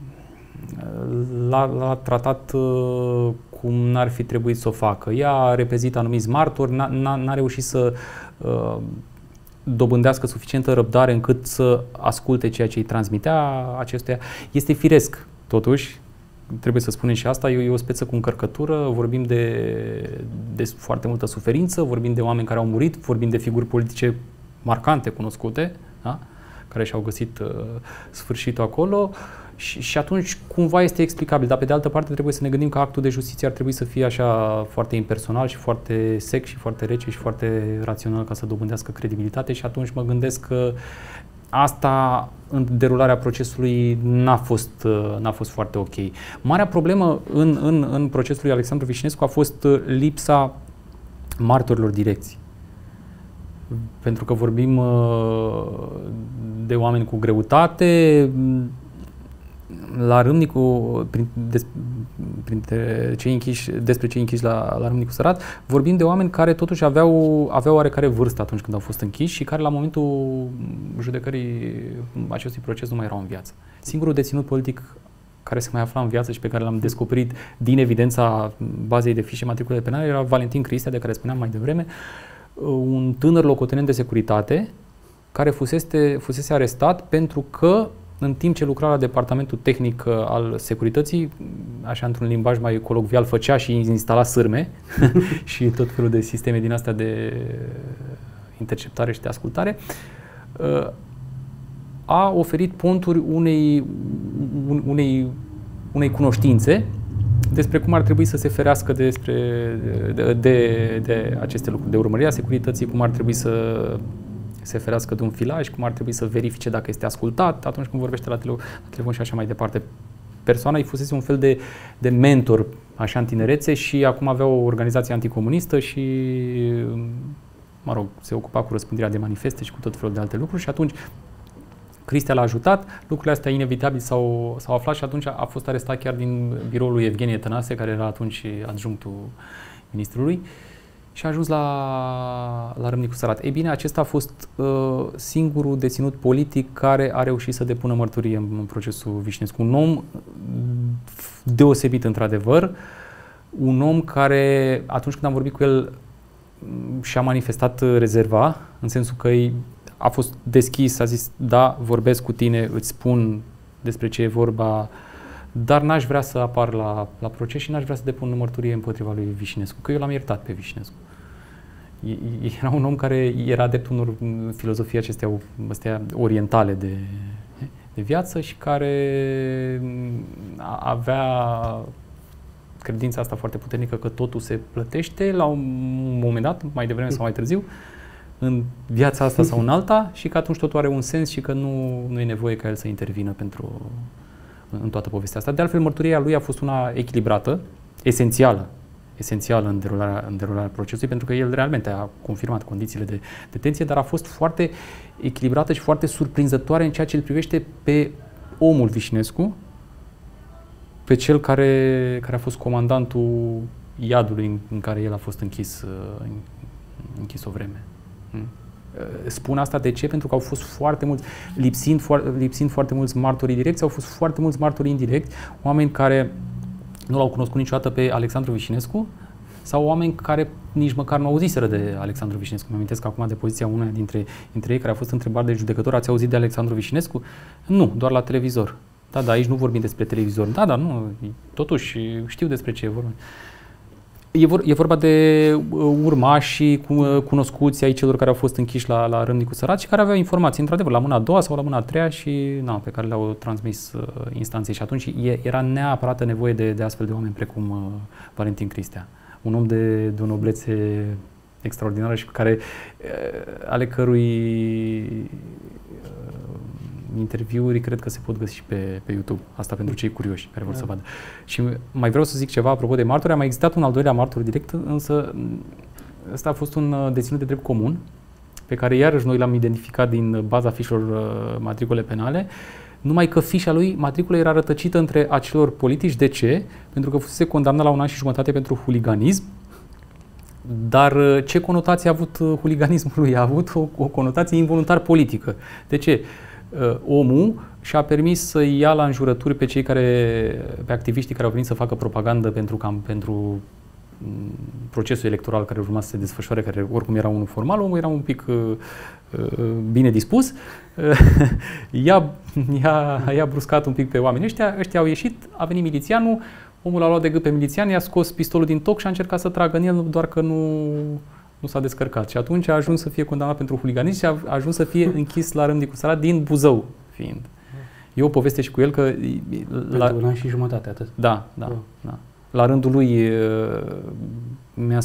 tratat cum n-ar fi trebuit să o facă. Ea a repetit anumiți martori, n-a reușit să dobândească suficientă răbdare încât să asculte ceea ce îi transmitea acestuia. Este firesc, totuși, trebuie să spunem și asta, e o speță cu încărcătură, vorbim de foarte multă suferință, vorbim de oameni care au murit, vorbim de figuri politice marcante, cunoscute, da? Care și-au găsit sfârșitul acolo și atunci cumva este explicabil, dar pe de altă parte trebuie să ne gândim că actul de justiție ar trebui să fie așa foarte impersonal și foarte sec și foarte rece și foarte rațional ca să dobândească credibilitate și atunci mă gândesc că asta, în derularea procesului, n-a fost foarte ok. Marea problemă în procesul lui Alexandru Vișinescu a fost lipsa martorilor direcți. Pentru că vorbim de oameni cu greutate, la Râmnicu, despre cei închiși la Râmnicu Sărat, vorbim de oameni care totuși aveau oarecare vârstă atunci când au fost închiși și care la momentul judecării acestui proces nu mai erau în viață. Singurul deținut politic care se mai afla în viață și pe care l-am descoperit din evidența bazei de fișe matricule penale era Valentin Cristea, de care spuneam mai devreme, un tânăr locotenent de securitate care fusese arestat pentru că în timp ce lucra la departamentul tehnic al securității, așa într-un limbaj mai colocvial, făcea și instala sârme și tot felul de sisteme din astea de interceptare și de ascultare, a oferit ponturi unei cunoștințe despre cum ar trebui să se ferească de aceste lucruri, de urmărirea securității, cum ar trebui să se ferească de un filaj, cum ar trebui să verifice dacă este ascultat atunci când vorbește la telefon și așa mai departe. Persoana îi fusese un fel de mentor așa în tinerețe și acum avea o organizație anticomunistă și, mă rog, se ocupa cu răspândirea de manifeste și cu tot felul de alte lucruri și atunci Cristea l-a ajutat, lucrurile astea inevitabil s-au aflat și atunci a fost arestat chiar din biroul lui Evgenie Tănase, care era atunci adjunctul ministrului, și a ajuns la Râmnicu Sărat. Ei bine, acesta a fost singurul deținut politic care a reușit să depună mărturie în procesul Vișinescu. Un om deosebit, într-adevăr, un om care, atunci când am vorbit cu el, și-a manifestat rezerva, în sensul că a fost deschis, a zis, da, vorbesc cu tine, îți spun despre ce e vorba, dar n-aș vrea să apar la proces și n-aș vrea să depun mărturie împotriva lui Vișinescu, că eu l-am iertat pe Vișinescu. Era un om care era adeptul unor filozofii astea orientale de viață și care avea credința asta foarte puternică că totul se plătește la un moment dat, mai devreme sau mai târziu, în viața asta sau în alta, și că atunci totul are un sens și că nu e nevoie ca el să intervină în toată povestea asta. De altfel, mărturia lui a fost una echilibrată, esențială în derularea procesului, pentru că el realmente a confirmat condițiile de detenție, dar a fost foarte echilibrată și foarte surprinzătoare în ceea ce îl privește pe omul Vișinescu, pe cel care a fost comandantul iadului în care el a fost închis o vreme. Spun asta de ce? Pentru că au fost foarte mulți, lipsind foarte mulți martori direcți, au fost foarte mulți martori indirecti, oameni care nu l-au cunoscut niciodată pe Alexandru Vișinescu sau oameni care nici măcar nu auziseră de Alexandru Vișinescu. Mă amintesc acum de poziția unuia dintre ei care a fost întrebat de judecător: ați auzit de Alexandru Vișinescu? Nu, doar la televizor. Da, aici nu vorbim despre televizor. Da, nu, totuși știu despre ce e vorba. E vorba de urmași cunoscuți ai celor care au fost închiși la Râmnicu Sărat și care aveau informații, într-adevăr, la mâna a doua sau la mâna a treia și pe care le-au transmis instanței. Și atunci era neapărat nevoie de astfel de oameni precum Valentin Cristea. Un om de o noblețe extraordinară și ale cărui interviuri cred că se pot găsi și pe YouTube. Asta pentru cei curioși care vor să vadă. Și mai vreau să zic ceva apropo de martori. A mai existat un al doilea martor direct, însă ăsta a fost un deținut de drept comun, pe care iarăși noi l-am identificat din baza fișelor matricule penale, numai că fișa lui matriculă era rătăcită între acelor politici. De ce? Pentru că fusese condamnat la 1 an și jumătate pentru huliganism. Dar ce conotație a avut huliganismul lui? A avut o conotație involuntar politică. De ce? Omul și-a permis să ia la înjurături pe activiștii care au venit să facă propagandă pentru procesul electoral care urma să se desfășoare, care oricum era unul formal. Omul era un pic bine dispus. I-a bruscat un pic pe oamenii ăștia au ieșit, a venit milițianul, omul a luat de gât pe milițian, i-a scos pistolul din toc și a încercat să tragă în el, doar că nu s-a descărcat. Și atunci a ajuns să fie condamnat pentru huliganism și a ajuns să fie închis la Râmnicu Sărat din Buzău fiind. E o poveste și cu el că... Pentru 1 an și jumătate, atât. Da. La rândul lui mi-a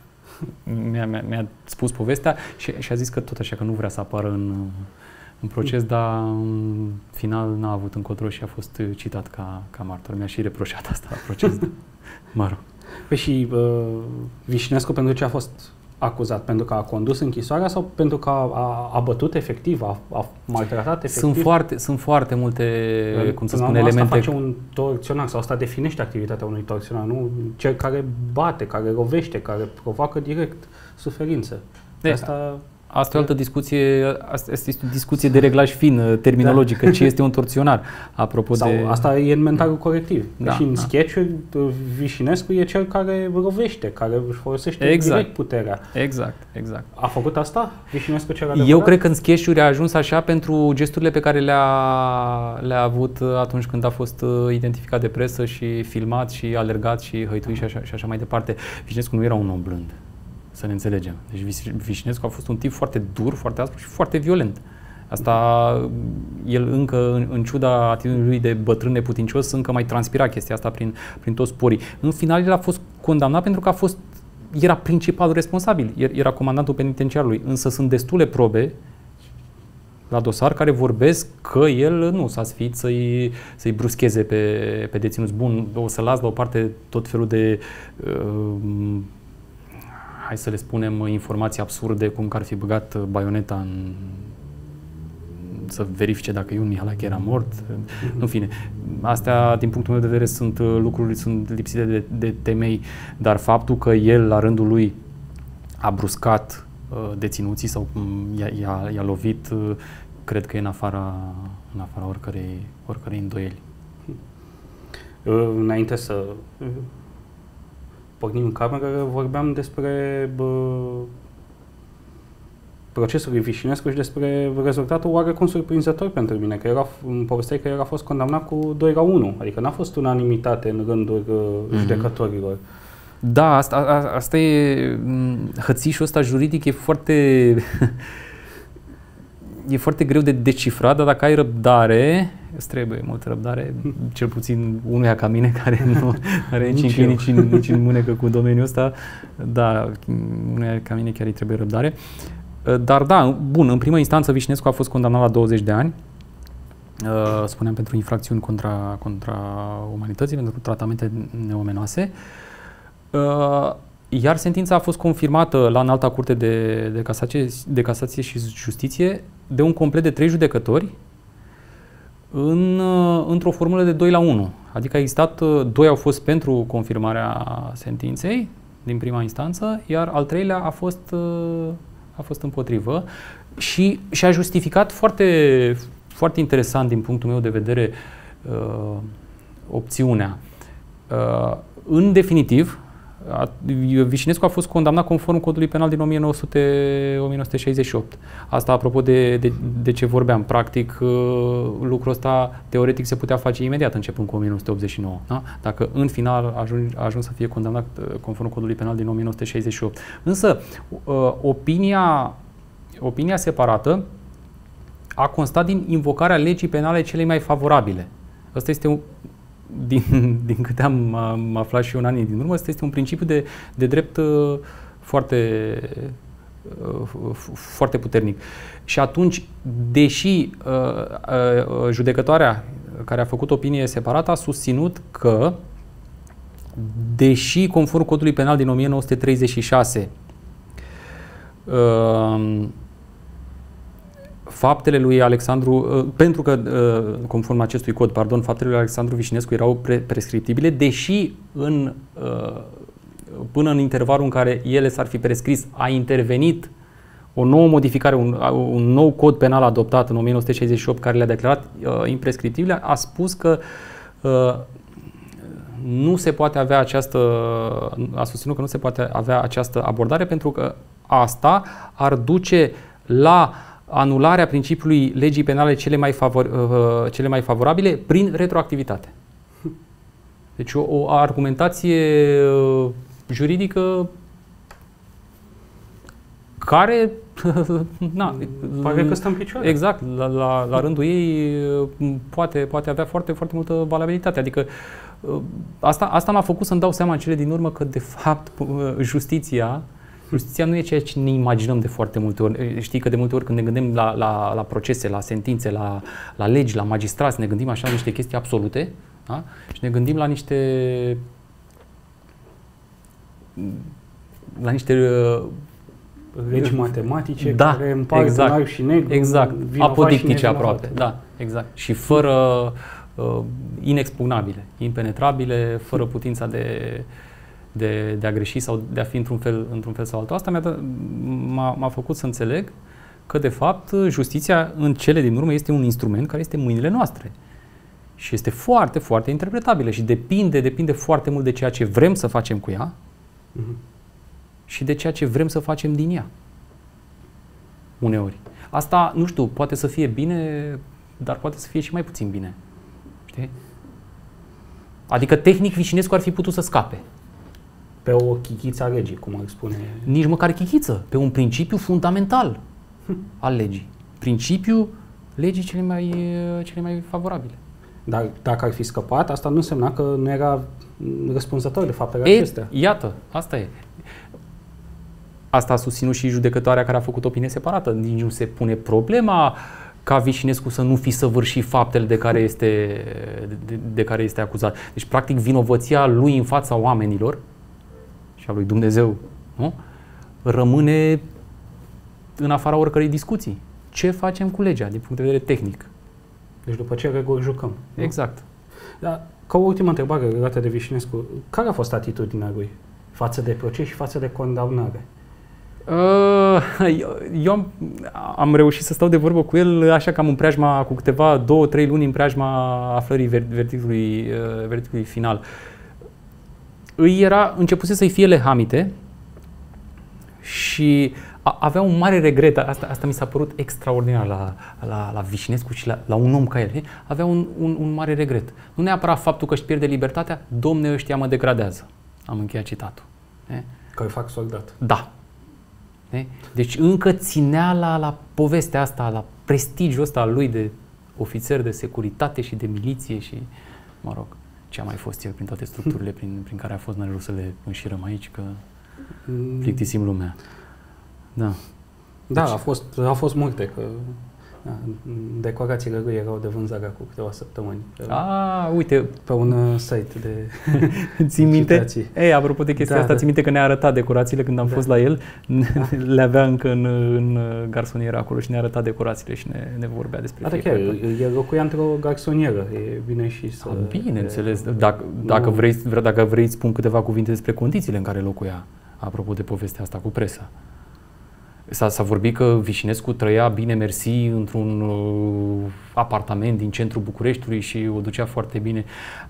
spus povestea și a zis că tot așa, că nu vrea să apară în proces, dar în final n-a avut încotro și a fost citat ca martor. Mi-a și reproșat asta la proces. Mă rog. Păi și Vișinescu pentru ce a fost acuzat? Pentru că a condus închisoarea sau pentru că a bătut efectiv, a maltratat efectiv? Sunt foarte multe, cum să spun, elemente. Asta face un torționar sau asta definește activitatea unui torționar, nu? Cel care bate, care rovește, care provoacă direct suferință. Asta e o altă discuție, asta este o discuție de reglaj fin, terminologică, ce este un torționar, apropo de... Asta e în mentalul colectiv. Și în sketch-uri, Vișinescu e cel care rovește, care își folosește direct puterea. Exact. A făcut asta Vișinescu cel adevărat? Eu cred că în sketch-uri a ajuns așa pentru gesturile pe care le-a avut atunci când a fost identificat de presă și filmat și alergat și hăituit și așa mai departe. Vișinescu nu era un om blând. Să ne înțelegem. Deci Vișinescu a fost un tip foarte dur, foarte aspru și foarte violent. Asta, el încă, în ciuda atitudinii lui de bătrân neputincios, încă mai transpira chestia asta prin toți porii. În final, el a fost condamnat pentru că era principalul responsabil, era comandantul penitenciarului, însă sunt destule probe la dosar care vorbesc că el nu s-a sfiit să-i bruscheze pe deținuți. Bun, o să las la o parte tot felul de hai să le spunem, informații absurde, cum că ar fi băgat baioneta să verifice dacă Ion Mihalache era mort. În fine, astea, din punctul meu de vedere, sunt lipsite de temei, dar faptul că el, la rândul lui, a bruscat deținuții sau i-a lovit, cred că e în afara oricărei îndoieli. Înainte să pornim în cameră, vorbeam despre procesul lui Vișinescu și despre rezultatul oarecum surprinzător pentru mine, că povesteai că el a fost condamnat cu 2-1, adică n-a fost unanimitate în rândul judecătorilor. Da, asta e, hățișul ăsta juridic e foarte... e foarte greu de decifrat, dar dacă ai răbdare, îți trebuie multă răbdare, cel puțin unuia ca mine care nu are nici în mânecă cu domeniul ăsta, da, unuia ca mine chiar îi trebuie răbdare. Dar da, bun, în primă instanță Vișinescu a fost condamnat la 20 de ani, spuneam pentru infracțiuni contra umanității, pentru tratamente neomenoase. Iar sentința a fost confirmată la Înalta Curte de Casație și Justiție de un complet de 3 judecători într-o formulă de 2-1. Adică a existat, 2 au fost pentru confirmarea sentinței din prima instanță, iar al 3-lea a fost împotrivă și a justificat foarte, foarte interesant din punctul meu de vedere opțiunea. În definitiv, Vișinescu a fost condamnat conform codului penal din 1968. Asta apropo de ce vorbeam. Practic, lucrul ăsta teoretic se putea face imediat începând cu 1989. Da? Dacă în final a ajuns să fie condamnat conform codului penal din 1968. Însă, opinia separată a constat din invocarea legii penale celei mai favorabile. Ăsta este din câte am aflat și eu în anii din urmă, ăsta este un principiu de drept foarte puternic. Și atunci, deși judecătoarea care a făcut opinie separată a susținut că, deși conform codului penal din 1936, faptele lui Alexandru, pentru că, conform acestui cod, faptele lui Alexandru Vișinescu erau prescriptibile, deși până în intervalul în care ele s-ar fi prescris, a intervenit o nouă modificare, un nou cod penal adoptat în 1968 care le-a declarat imprescriptibile, a spus că nu se poate avea a susținut că nu se poate avea această abordare pentru că asta ar duce la anularea principiului legii penale cele mai favorabile prin retroactivitate. Deci o argumentație juridică care pare că stă în picioare. Exact, la rândul ei poate avea foarte, foarte multă valabilitate. Adică asta m-a făcut să-mi dau seama în cele din urmă că de fapt justiția nu e ceea ce ne imaginăm de foarte multe ori. Știi că de multe ori când ne gândim la procese, la sentințe, la legi, la magistrați, ne gândim așa la niște chestii absolute, da? Și ne gândim la niște legi matematice da, care împart exact, alb și negru, exact, apodictice aproape, da, exact. Și fără inexpugnabile, impenetrabile, fără putința de a greși sau de a fi într-un fel sau altul. Asta m-a făcut să înțeleg că, de fapt, justiția în cele din urmă este un instrument care este în mâinile noastre. Și este foarte, foarte interpretabilă și depinde foarte mult de ceea ce vrem să facem cu ea și de ceea ce vrem să facem din ea. Uneori. Asta, nu știu, poate să fie bine, dar poate să fie și mai puțin bine. Știi? Adică, tehnic, Vișinescu ar fi putut să scape. Pe o chichiță a legii, cum ar spune. Nici măcar chichiță, pe un principiu fundamental al legii. Principiul legii cele mai favorabile. Dar dacă ar fi scăpat, asta nu însemna că nu era răspunzător de faptele acestea. Iată, asta e. Asta a susținut și judecătoarea care a făcut opinie separată. Nici nu se pune problema ca Vișinescu să nu fi săvârșit faptele de care este acuzat. Deci, practic, vinovăția lui în fața oamenilor și a lui Dumnezeu, nu? Rămâne în afara oricărei discuții. Ce facem cu legea din punct de vedere tehnic? Deci după ce reguli jucăm. Nu? Exact. Dar, ca o ultimă întrebare legată de Vișinescu, care a fost atitudinea lui față de proces și față de condamnare? Eu am reușit să stau de vorbă cu el așa cam în preajma, cu câteva 2-3 luni în preajma aflării verdictului final. Începuse să-i fie lehamite și avea un mare regret, asta mi s-a părut extraordinar la Vișinescu și la un om ca el. Avea un mare regret. Nu neapărat faptul că își pierde libertatea, Domne, ăștia mă degradează. Am încheiat citatul. Că îi fac soldat. Da. Deci încă ținea la povestea asta, la prestigiul ăsta al lui de ofițer de securitate și de miliție și, mă rog, ce a mai fost el prin toate structurile prin care a fost, n-are rost să le înșirăm aici, că plictisim lumea. Da. Da, deci, a fost multe, că decorațiile lui erau de vânzare cu câteva săptămâni. Uite. Pe un site de ții minte? Apropo de chestia asta, ții minte că ne-a arătat decorațiile când am fost la el? Le avea încă în garsonieră acolo și ne-a arătat decorațiile și ne vorbea despre fiecare. El locuia într-o garsonieră, e bine și să... Bineînțeles, dacă vrei spun câteva cuvinte despre condițiile în care locuia, apropo de povestea asta cu presa. S-a vorbit că Vișinescu trăia bine mersi într-un apartament din centrul Bucureștiului și o ducea foarte bine.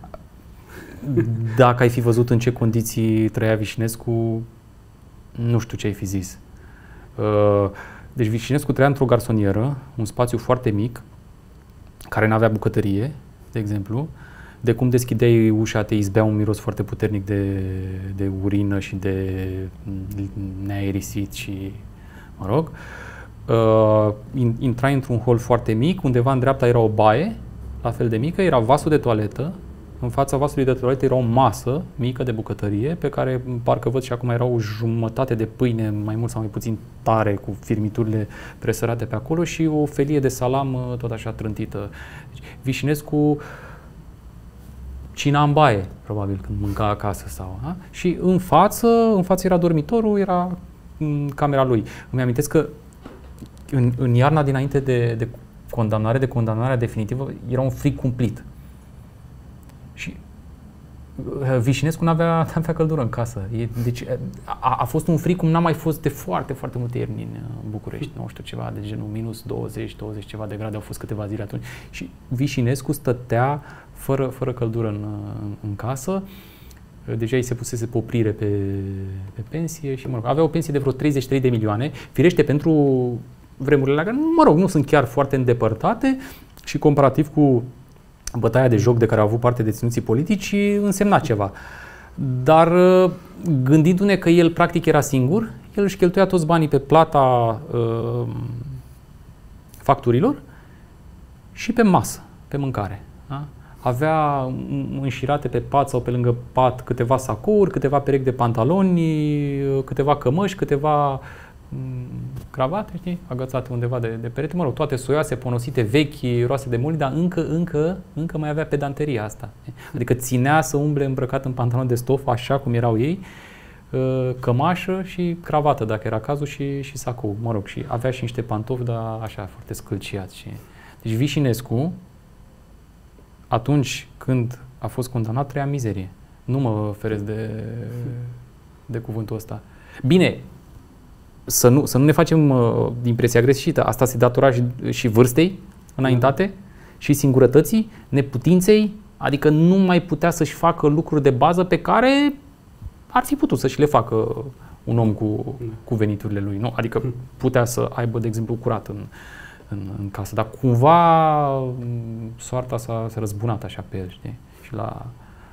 Dacă ai fi văzut în ce condiții trăia Vișinescu, nu știu ce ai fi zis. Deci Vișinescu trăia într-o garsonieră, un spațiu foarte mic, care n-avea bucătărie, de exemplu. De cum deschideai ușa, te izbea un miros foarte puternic de urină și de neaerisit și... mă rog, intrai într-un hol foarte mic, undeva în dreapta era o baie, la fel de mică, era vasul de toaletă, în fața vasului de toaletă era o masă mică de bucătărie, pe care parcă văd și acum era o jumătate de pâine, mai mult sau mai puțin tare, cu firmiturile presărate pe acolo și o felie de salam tot așa trântită. Deci, Vișinescu cina în baie, probabil, când mânca acasă sau... A? Și în față era dormitorul, era camera lui. Îmi amintesc că în iarna dinainte de condamnarea definitivă, era un frig cumplit. Și Vișinescu n-avea căldură în casă. Deci a fost un frig cum n-a mai fost de foarte, foarte multe ierni în București. Nu știu, ceva de genul minus 20 ceva de grade, au fost câteva zile atunci. Și Vișinescu stătea fără căldură în casă. Deja îi se pusese poprire pe pensie și, mă rog, avea o pensie de vreo 33 de milioane. Firește, pentru vremurile alea, mă rog, nu sunt chiar foarte îndepărtate și comparativ cu bătaia de joc de care au avut parte deținuții politici, însemna ceva. Dar gândindu-ne că el practic era singur, el își cheltuia toți banii pe plata facturilor și pe masă, pe mâncare. Da? Avea înșirate pe pat sau pe lângă pat câteva sacouri, câteva perechi de pantaloni, câteva cămăși, câteva cravate, știi, agățate undeva de perete, mă rog, toate soioase, ponosite, vechi, roase de muli, dar încă mai avea pedanteria asta. Adică ținea să umble îmbrăcat în pantaloni de stofă, așa cum erau ei, cămașă și cravată, dacă era cazul, și sacou, mă rog, și avea și niște pantofi, dar așa, foarte scâlciați. Deci Vișinescu, atunci când a fost condamnat, trăia mizerie. Nu mă feresc de cuvântul ăsta. Bine, să nu ne facem impresia greșită. Asta se datora și vârstei înaintate, și singurătății, neputinței, adică nu mai putea să-și facă lucruri de bază pe care ar fi putut să-și le facă un om cu veniturile lui. Nu? Adică putea să aibă, de exemplu, curat în casă, dar cumva soarta s-a răzbunat așa pe el, știi? Și l-a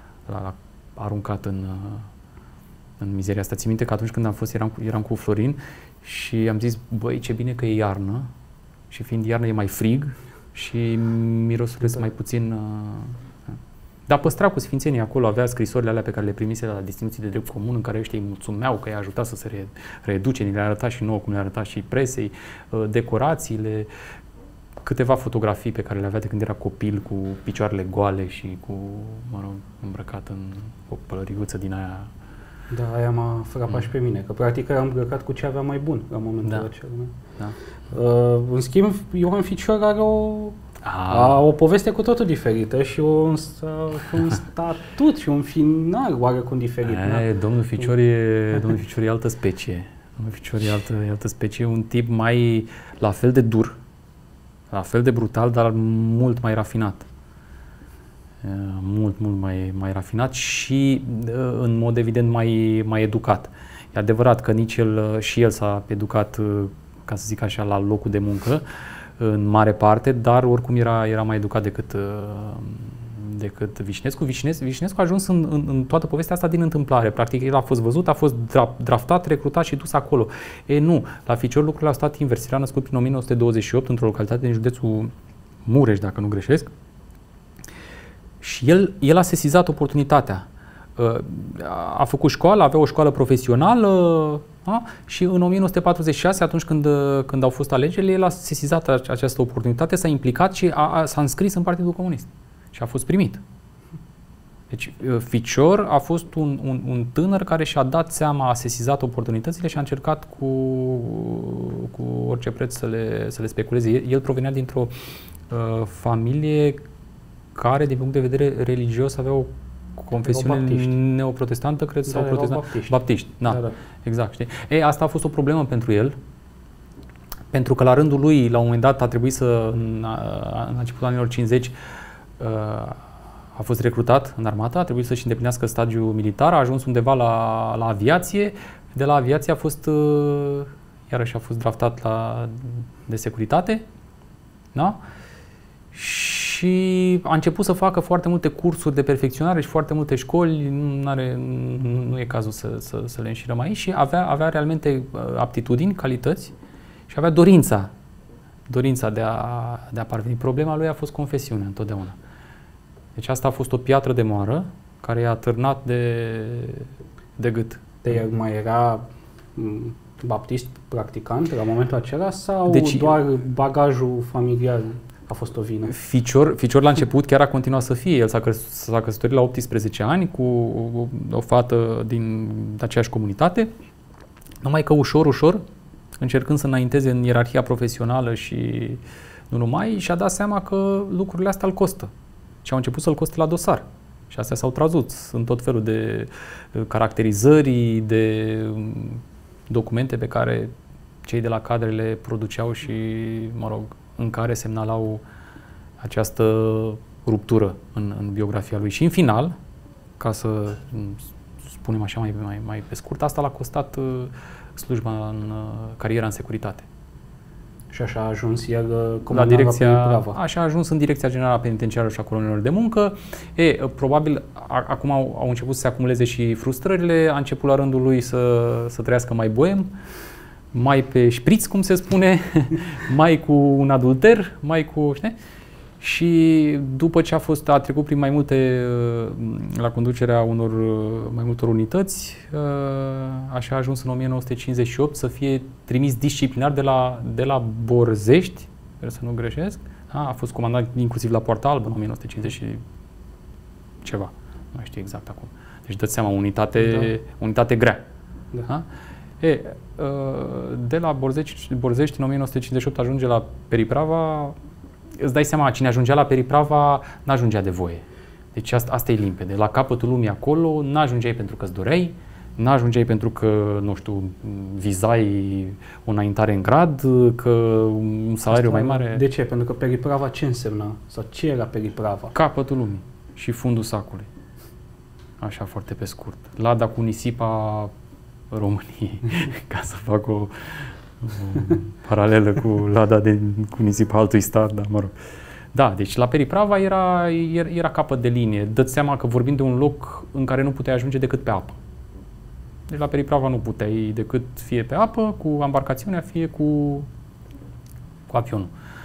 aruncat în mizeria asta. Ții minte că atunci când am fost, eram cu Florin și am zis, băi, ce bine că e iarnă și fiind iarnă e mai frig și mirosurile sunt mai puțin... Dar păstra cu sfințenie acolo, avea scrisorile alea pe care le primise la deținuții de drept comun, în care ăștia îi mulțumeau că i-a ajutat să se reeduce, ni le-a arătat și nouă, cum le-a arătat și presei, decorațiile, câteva fotografii pe care le avea de când era copil, cu picioarele goale și cu, mă rog, îmbrăcat în o pălăriguță din aia. Da, aia m-a frapat și pe mine, că practic era îmbrăcat cu ce avea mai bun la momentul acela. Da. În schimb, Ioan Ficior are o poveste cu totul diferită și un statut și un final oarecum diferit. Domnul Ficior e altă specie. Domnul Ficior e altă specie, un tip mai la fel de dur, la fel de brutal, dar mult mai rafinat. Mult mai rafinat și în mod evident mai educat. E adevărat că nici el și el s-a educat, ca să zic așa, la locul de muncă în mare parte, dar oricum era mai educat decât Vișinescu. Vișinescu a ajuns în toată povestea asta din întâmplare. Practic, el a fost văzut, a fost draftat, recrutat și dus acolo. Nu, la Ficior lucrurile au stat invers. Era născut prin 1928 într-o localitate din județul Mureș, dacă nu greșesc. Și el a sesizat oportunitatea. A făcut școală, avea o școală profesională, și în 1946, atunci când au fost alegerile, el a sesizat această oportunitate, s-a implicat și s-a înscris în Partidul Comunist. Și a fost primit. Deci Ficior a fost un tânăr care și-a dat seama, a sesizat oportunitățile și a încercat cu orice preț să le speculeze. El provenea dintr-o familie care, din punct de vedere religios, avea o confesiune neoprotestantă, cred, sau protestant? Baptiști. Da. Exact, știi? Asta a fost o problemă pentru el, pentru că la rândul lui, la un moment dat, a trebuit în începutul anilor 50, a fost recrutat în armată, a trebuit să-și îndeplinească stagiul militar, a ajuns undeva la aviație, de la aviație iarăși a fost draftat de securitate, da? Și a început să facă foarte multe cursuri de perfecționare și foarte multe școli, nu e cazul să le înșirăm aici, și avea realmente aptitudini, calități și avea dorința de a parveni. Problema lui a fost confesiunea întotdeauna. Deci asta a fost o piatră de moară care i-a târnat de gât. El mai era baptist practicant la momentul acela sau doar bagajul familiar a fost o vină? Ficior la început chiar a continuat să fie. El s-a căsătorit la 18 ani cu o fată din aceeași comunitate, numai că ușor, încercând să înainteze în ierarhia profesională și nu numai, și-a dat seama că lucrurile astea îl costă. Și au început să-l coste la dosar. Și astea s-au tradus în tot felul de caracterizări, de documente pe care cei de la cadre le produceau și, în care semnalau această ruptură în biografia lui. Și în final, ca să spunem așa mai pe scurt, asta l-a costat slujba în cariera în securitate. Și așa a ajuns el Așa a ajuns în Direcția Generală Penitenciară și a Coloniilor de Muncă. Probabil acum au început să se acumuleze și frustrările, a început la rândul lui să trăiască mai boem, mai pe șpriț, cum se spune, mai cu un adulter, mai cu... Știi? Și după ce a trecut prin mai multe, la conducerea mai multor unități, așa a ajuns în 1958 să fie trimis disciplinar de la Borzești, sper să nu greșesc, a fost comandant inclusiv la Poarta Albă în 1950 și ceva, nu mai știu exact acum. Deci dă-ți seama, unitate grea. Da. De la Borzești în 1958 ajunge la Periprava. Îți dai seama, cine ajungea la Periprava n-ajungea de voie. Deci asta e limpede. La capătul lumii acolo n-ajungeai pentru că îți doreai, n-ajungeai pentru că, nu știu, vizai o înaintare în grad, că un salariu mai mare. De ce? Pentru că Periprava ce însemna? Sau ce era Periprava? Capătul lumii și fundul sacului. Așa, foarte pe scurt. Lada cu nisipa României, ca să fac o paralelă cu Lada cu nisipa altui stat, dar mă rog. Da, deci la Periprava era capăt de linie. Dă-ți seama că vorbim de un loc în care nu puteai ajunge decât pe apă. Deci la Periprava nu puteai decât fie pe apă, cu embarcațiunea, fie cu avionul.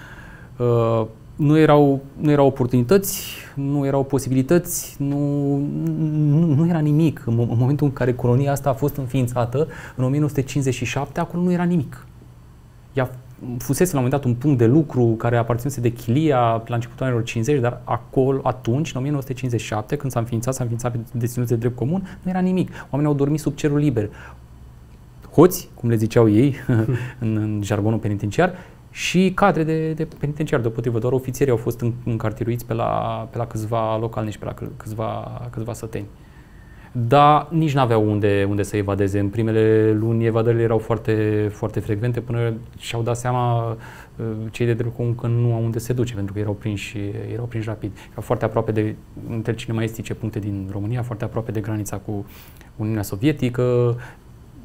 Nu erau oportunități, nu erau posibilități, nu era nimic. În momentul în care colonia asta a fost înființată, în 1957, acolo nu era nimic. Ea fusese la un moment dat un punct de lucru care aparținuse de Chilia la începutul anilor 50, dar acolo, atunci, în 1957, când s-a înființat pe deținuți de drept comun, nu era nimic. Oamenii au dormit sub cerul liber. Hoți, cum le ziceau ei în jargonul penitenciar, și cadre de penitenciar, deopotrivă. Doar ofițerii au fost încartiruiți pe la câțiva localnici, pe la câțiva săteni. Dar nici n-aveau unde să evadeze. În primele luni evadările erau foarte, foarte frecvente, până și-au dat seama cei de drept comun că nu au unde se duce, pentru că erau prinși rapid. Erau foarte aproape între cele mai estice puncte din România, foarte aproape de granița cu Uniunea Sovietică.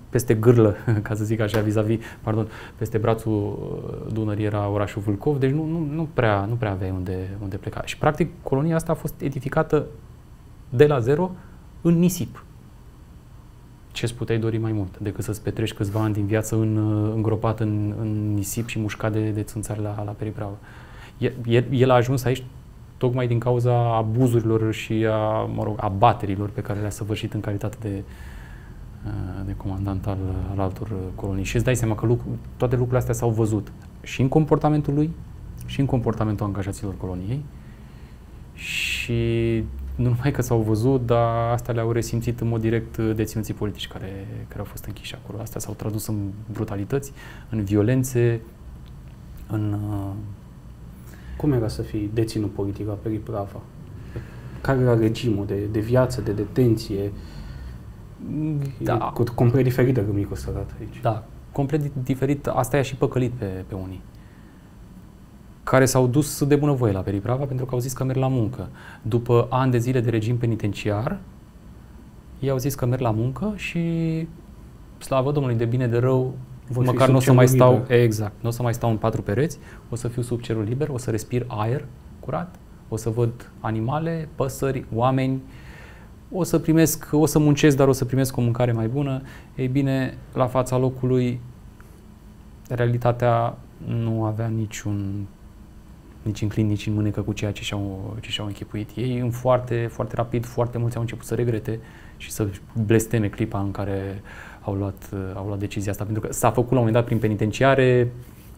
peste gârlă, ca să zic așa, peste brațul Dunării era orașul Vâlcov, deci nu prea aveai unde pleca. Și practic colonia asta a fost edificată de la zero în nisip. Ce-ți puteai dori mai mult decât să-ți petreci câțiva ani din viață îngropat în nisip și mușcat de țânțari la peripravă. El a ajuns aici tocmai din cauza abuzurilor și a baterilor pe care le-a săvârșit în calitate de comandant al altor colonii. Și îți dai seama că toate lucrurile astea s-au văzut și în comportamentul lui și în comportamentul angajaților coloniei și nu numai că s-au văzut, dar astea le-au resimțit în mod direct deținuții politici care au fost închiși acolo. Astea s-au tradus în brutalități, în violențe, în... Cum era să fii deținut politic la Periprava? Care era regimul de viață, de detenție? Da. E complet diferit de Râmnicu Sărat aici. Da, complet diferit. Asta i-a și păcălit pe unii, care s-au dus de bunăvoie la Periprava pentru că au zis că merg la muncă. După ani de zile de regim penitenciar, ei au zis că merg la muncă și, slavă Domnului, de bine de rău, măcar nu o să mai stau, exact, nu o să mai stau în patru pereți, o să fiu sub cerul liber, o să respir aer curat, o să văd animale, păsări, oameni, o să muncesc, dar o să primesc o mâncare mai bună. Ei bine, la fața locului, realitatea nu avea nici în clin, nici în mânecă cu ceea ce și-au închipuit ei. În foarte, foarte rapid, foarte mulți au început să regrete și să blesteme clipa în care au luat decizia asta. Pentru că s-a făcut la un moment dat prin penitenciare,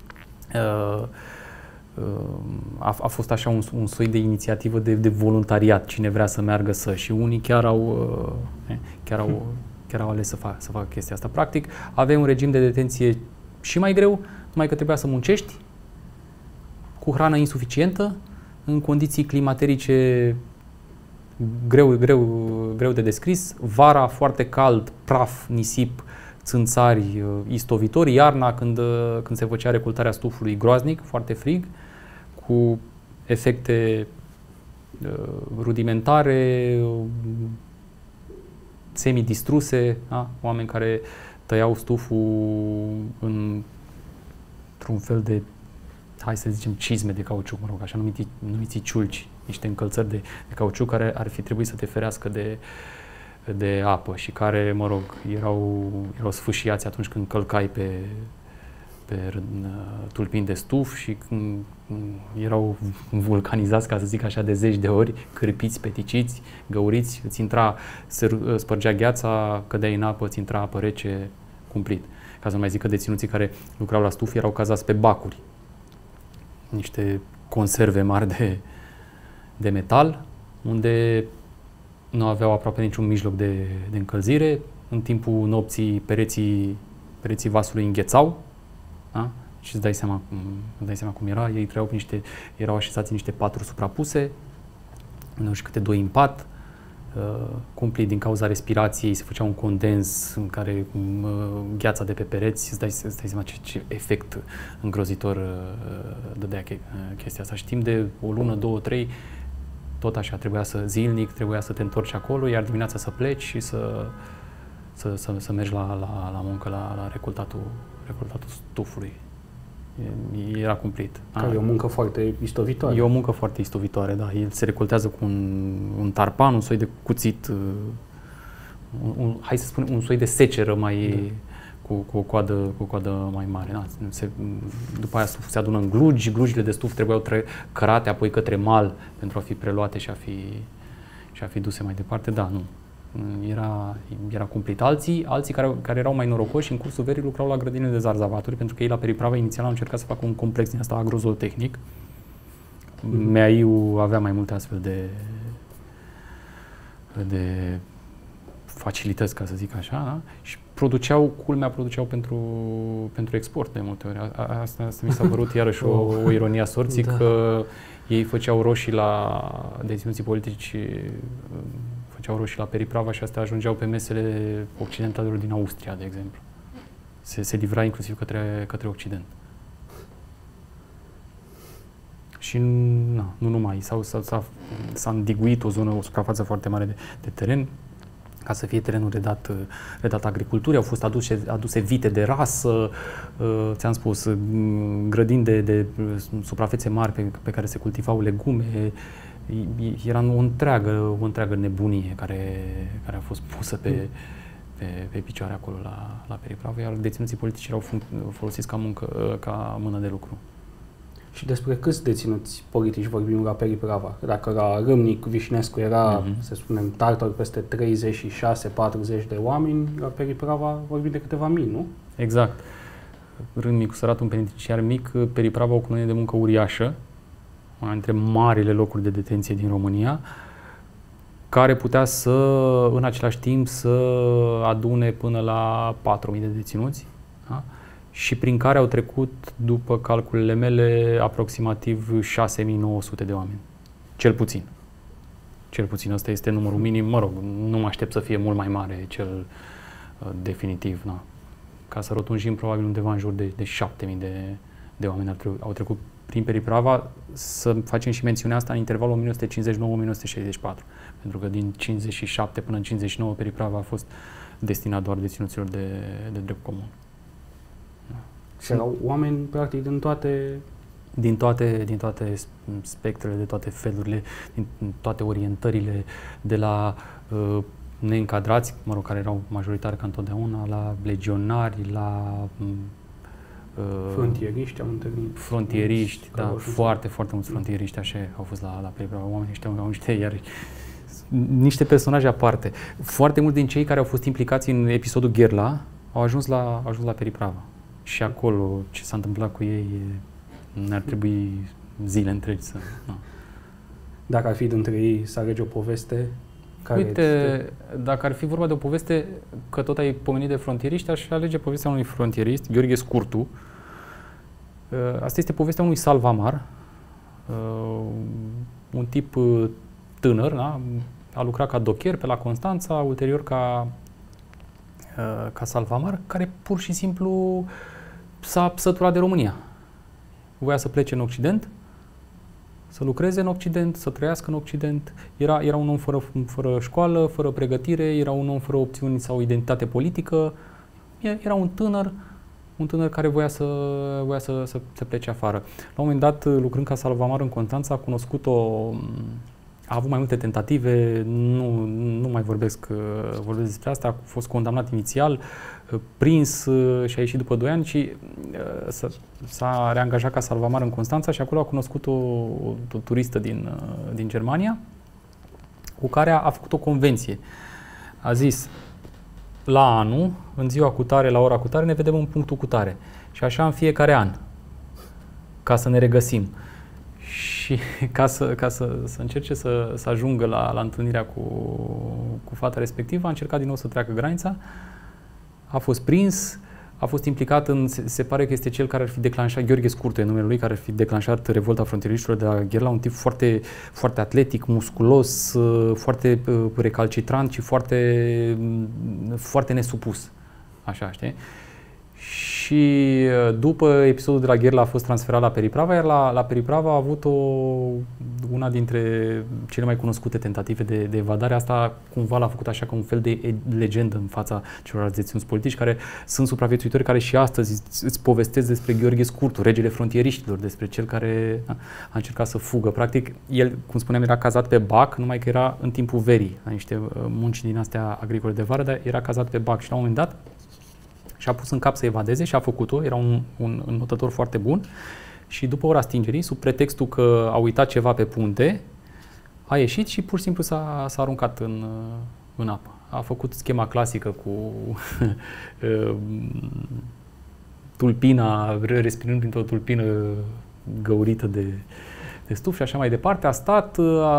a fost așa un soi de inițiativă de voluntariat, cine vrea să meargă și unii chiar au ales să facă chestia asta. Practic, aveai un regim de detenție și mai greu, numai că trebuia să muncești, cu hrană insuficientă, în condiții climaterice greu de descris, vara foarte cald, praf, nisip, țânțari istovitori, iarna când se făcea recoltarea stufului groaznic, foarte frig, cu efecte rudimentare, semi-distruse, oameni care tăiau stuful într-un fel de, hai să zicem, cizme de cauciuc, așa numiți ciulci, niște încălțări de cauciuc care ar fi trebuit să te ferească de apă și care, erau sfâșiați atunci când călcai pe tulpini de stuf și când erau vulcanizați, ca să zic așa, de zeci de ori, cârpiți, peticiți, găuriți, spărgea gheața, cădeai în apă, îți intra apă rece, cumplit. Ca să nu mai zic că deținuții care lucrau la stuf erau cazați pe bacuri. Niște conserve mari de metal, unde nu aveau aproape niciun mijloc de încălzire. În timpul nopții pereții vasului înghețau, da? Și îți dai seama cum era. Ei erau așezați în niște paturi suprapuse, nu știu câte doi în pat, cumplit din cauza respirației, se făcea un condens în care gheața de pe pereți, îți dai seama ce efect îngrozitor dădea chestia asta. Și timp de o lună, două, trei, tot așa, zilnic trebuia să te întorci acolo, iar dimineața să pleci și să mergi la muncă, la recoltatul stufului. Era cumplit. Care e o muncă foarte istovitoare. E o muncă foarte istovitoare, da. El se recoltează cu un tarpan, un soi de cuțit, hai să spunem, un soi de seceră mai... Cu o coadă mai mare. Da. După aia se adună în glugile de stuf trebuiau cărate apoi către mal pentru a fi preluate și a fi duse mai departe. Da, nu. Era cumplit. Alții care erau mai norocoși, în cursul verii lucrau la grădinile de zarzavaturi, pentru că ei la Periprava inițial au încercat să facă un complex din asta agrozootehnic. MEAI-ul avea mai multe astfel de facilități, ca să zic așa, da? Și produceau pentru export de multe ori. Asta mi s-a părut iarăși o ironie a sorții, da. Că ei făceau roșii la deținuții politici, făceau roșii la Periprava și astea ajungeau pe mesele occidentalilor din Austria, de exemplu. Se livra inclusiv către Occident. Și nu numai, s-a îndiguit o suprafață foarte mare de teren. ca să fie terenul redat agriculturii, au fost aduse vite de rasă, ți-am spus, grădini de suprafețe mari pe care se cultivau legume. Era o întreagă nebunie care a fost pusă pe picioare acolo la Peripravă, iar deținuții politici erau folosiți ca mână de lucru. Și despre câți deținuți politici vorbim la Periprava? Dacă la Râmnic Vișinescu era, să spunem, tartar peste 36-40 de oameni, la Periprava vorbim de câteva mii, nu? Exact. Râmnicu sărat un penitenciar mic, Periprava o colonie de muncă uriașă, una dintre marile locuri de detenție din România, care putea în același timp, să adune până la 4.000 de deținuți, da? Și prin care au trecut, după calculele mele, aproximativ 6.900 de oameni. Cel puțin. Cel puțin, ăsta este numărul minim. Mă rog, nu mă aștept să fie mult mai mare cel definitiv. Na. Ca să rotunjim, probabil undeva în jur de 7.000 de oameni au trecut prin Periprava. Să facem și mențiunea asta în intervalul 1959-1964. Pentru că din 57 până în 59 Periprava a fost destinat doar deținuților de drept comun. Și erau oameni, practic, din toate spectrele, de toate felurile, din toate orientările, de la neîncadrați, mă rog, care erau majoritari ca întotdeauna, la legionari, la frontieriști, am întâlnit. Frontieriști, da, foarte mulți frontieriști așa au fost la Periprava. Oamenii ăștia au niște personaje aparte. Foarte mulți din cei care au fost implicați în episodul Gherla au ajuns la Periprava. Și acolo, ce s-a întâmplat cu ei, ne-ar trebui zile întregi să... Nu. Dacă ar fi dintre ei să alege o poveste... Uite, dacă ar fi vorba de o poveste, că tot ai pomenit de frontieriști, aș alege povestea unui frontierist, Gheorghe Scurtu. Asta este povestea unui salvamar, un tip tânăr, da? A lucrat ca docher pe la Constanța, ulterior ca salvamar, care pur și simplu s-a săturat de România. Voia să plece în Occident, să lucreze în Occident, să trăiască în Occident. Era un om fără școală, fără pregătire, era un om fără opțiuni sau identitate politică. Era un tânăr care voia să plece afară. La un moment dat, lucrând ca salvamar în Constanța, a avut mai multe tentative, nu mai vorbesc despre asta, a fost condamnat inițial, prins și a ieșit după 2 ani și s-a reangajat ca salvamar în Constanța și acolo a cunoscut o turistă din Germania cu care a făcut o convenție. A zis, la anul, în ziua cutare, la ora cutare, ne vedem în punctul cutare. Și așa în fiecare an, ca să ne regăsim. Și ca să încerce să ajungă la întâlnirea cu fata respectivă, a încercat din nou să treacă granița, a fost prins, a fost implicat se pare că este cel care ar fi declanșat, Gheorghe Scurtu e numele lui, care ar fi declanșat revolta frontieriștilor de la Gherla, un tip foarte, foarte atletic, musculos, foarte recalcitrant și foarte, foarte nesupus. Așa, știi? Și după episodul de la Gherla a fost transferat la Periprava, iar la Periprava a avut una dintre cele mai cunoscute tentative de evadare. Asta cumva l-a făcut așa ca un fel de legendă în fața celorlalți deținuți politici, care sunt supraviețuitori, care și astăzi îți povestesc despre Gheorghe Scurtu, regele frontieriștilor, despre cel care a încercat să fugă. Practic, el, cum spuneam, era cazat pe bac, numai că era în timpul verii, la niște munci din astea agricole de vară, dar era cazat pe bac și la un moment dat și-a pus în cap să evadeze și a făcut-o, era un înotător foarte bun și după ora stingerii, sub pretextul că a uitat ceva pe punte, a ieșit și pur și simplu s-a aruncat în apă. A făcut schema clasică cu tulpina, respirând printr-o tulpină găurită de stuf și așa mai departe. A stat,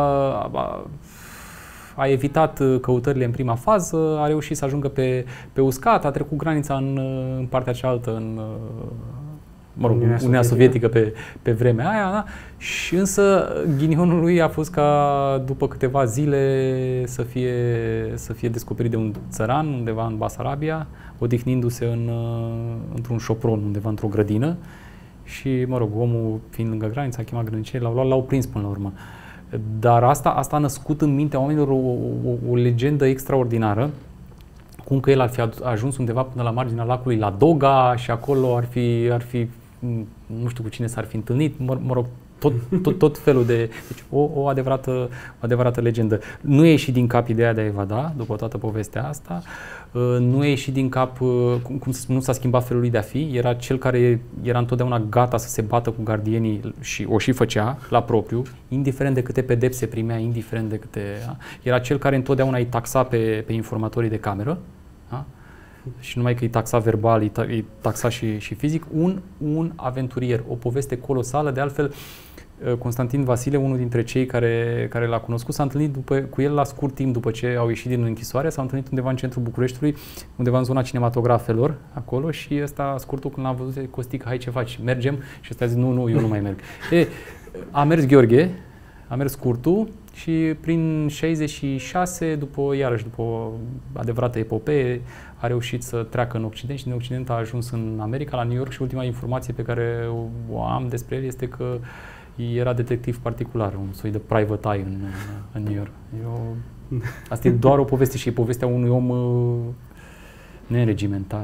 a evitat căutările în prima fază, a reușit să ajungă pe uscat, a trecut granița în partea cealaltă, în Uniunea Sovietică pe vremea aia, da? Și însă ghinionul lui a fost ca după câteva zile să fie descoperit de un țăran undeva în Basarabia, odihnindu-se într-un șopron undeva într-o grădină și, omul fiind lângă graniță, a chemat grăniceri, l-au prins până la urmă. Dar asta a născut în mintea oamenilor o legendă extraordinară, cum că el ar fi ajuns undeva până la marginea lacului Ladoga și acolo ar fi nu știu cu cine s-ar fi întâlnit, mă rog, tot felul de... Deci o adevărată legendă. Nu e ieșit din cap ideea de a evada, după toată povestea asta, nu e ieșit din cap, nu s-a schimbat felul lui de a fi, era cel care era întotdeauna gata să se bată cu gardienii și o și făcea la propriu, indiferent de câte pedepse primea, indiferent de câte... Da? Era cel care întotdeauna îi taxa pe informatorii de cameră, da? Și numai că îi taxa verbal, îi taxa și fizic, un aventurier, o poveste colosală. De altfel, Constantin Vasile, unul dintre cei care l-a cunoscut, s-a întâlnit cu el la scurt timp după ce au ieșit din închisoare, s-a întâlnit undeva în centrul Bucureștiului, undeva în zona cinematografelor, acolo, și ăsta, scurtul, când l-am văzut, Costică, hai, ce faci? Mergem? Și ăsta a zis, nu, eu nu mai merg. A mers Gheorghe, a mers scurtul și prin 66, după o adevărată epopee, a reușit să treacă în Occident și din Occident a ajuns în America, la New York, și ultima informație pe care o am despre el este că era detectiv particular, un soi de private eye în New York. Asta e doar o poveste și e povestea unui om neregimentat.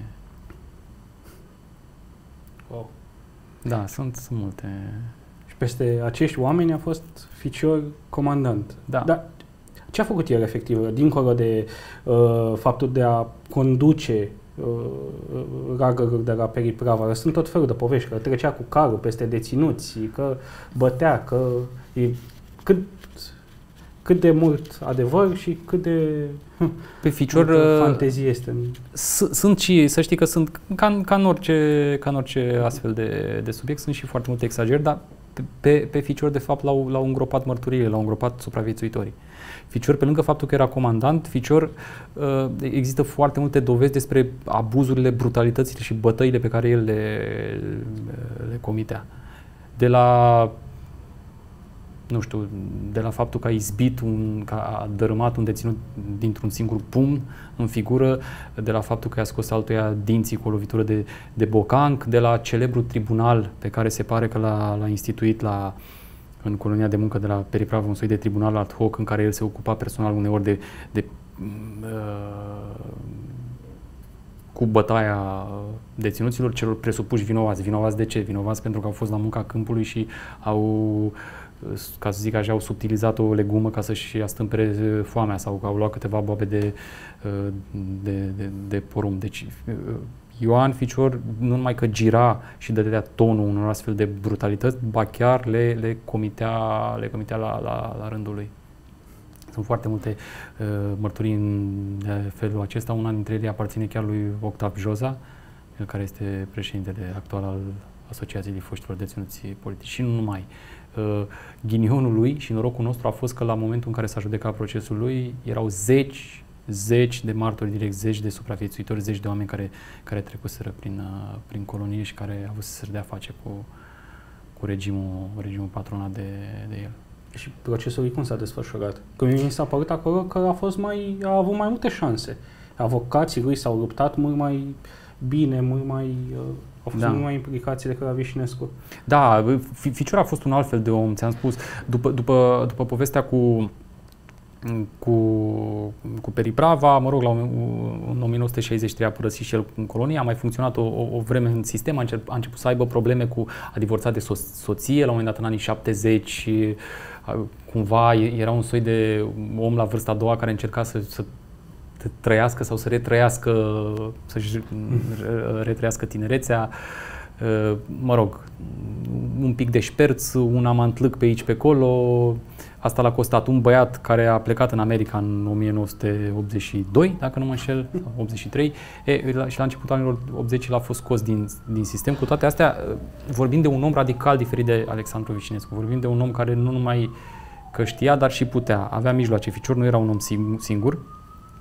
Wow. Da, sunt multe. Și peste acești oameni a fost Ficior comandant. Da. Dar ce a făcut el efectiv, dincolo de faptul de a conduce ragăruri de la periprava? Sunt tot felul de povești, că trecea cu carul peste deținuți, că bătea, că cât de mult adevăr și cât de pe Ficior fantezie este. Sunt și, să știi că sunt, ca în orice astfel de subiect, sunt și foarte multe exagerări, dar pe Ficior, de fapt, l-au îngropat mărturiile, l-au îngropat supraviețuitorii. Ficior, pe lângă faptul că era comandant, Ficior, există foarte multe dovezi despre abuzurile, brutalitățile și bătăile pe care el le comitea. De la faptul că a izbit, că a dărâmat un deținut dintr-un singur pumn în figură, de la faptul că i-a scos altuia dinții cu o lovitură de bocanc, de la celebrul tribunal pe care se pare că l-a instituit în colonia de muncă de la Peripravă, un soi de tribunal ad hoc în care el se ocupa personal uneori cu bătaia deținuților, celor presupuși vinovați. Vinovați de ce? Vinovați pentru că au fost la munca câmpului și au, ca să zic așa, au subtilizat o legumă ca să-și astâmpere foamea, sau că au luat câteva boabe de porumb. Deci Ioan Ficior nu numai că gira și dădea tonul unor astfel de brutalități, ba chiar le comitea la rândul lui. Sunt foarte multe mărturii în felul acesta. Una dintre ele aparține chiar lui Octav Joza, el care este președintele actual al Asociației de Foștilor Deținuți Politici. Și nu numai. Ghinionul lui și norocul nostru a fost că la momentul în care s-a judecat procesul lui erau zeci de martori direct, zeci de supraviețuitori, zeci de oameni care trecuseră prin colonie și care au avut să se dea face cu regimul patronat de el. Și procesul lui cum s-a desfășurat? Că mi s-a părut acolo că a avut mai multe șanse. Avocații lui s-au luptat mult mai bine, au fost mult mai implicați decât la Vișinescu. Da, Ficior a fost un alt fel de om, ți-am spus. După povestea cu Periprava, mă rog, în 1963 a părăsit și el în colonie, a mai funcționat o vreme în sistem, a început să aibă probleme a divorțat de soție, la un moment dat în anii 70, cumva era un soi de om la vârsta a doua care încerca să trăiască sau să să-și retrăiască tinerețea. Mă rog, un pic de șperț, un amantlâc pe aici pe acolo. Asta l-a costat. Un băiat care a plecat în America în 1982, dacă nu mă înșel, 83, și la începutul anilor 80 l-a fost scos din sistem. Cu toate astea, vorbim de un om radical diferit de Alexandru Vișinescu. Vorbim de un om care nu numai că știa, dar și putea. Avea mijloace. Ficior nu era un om singur.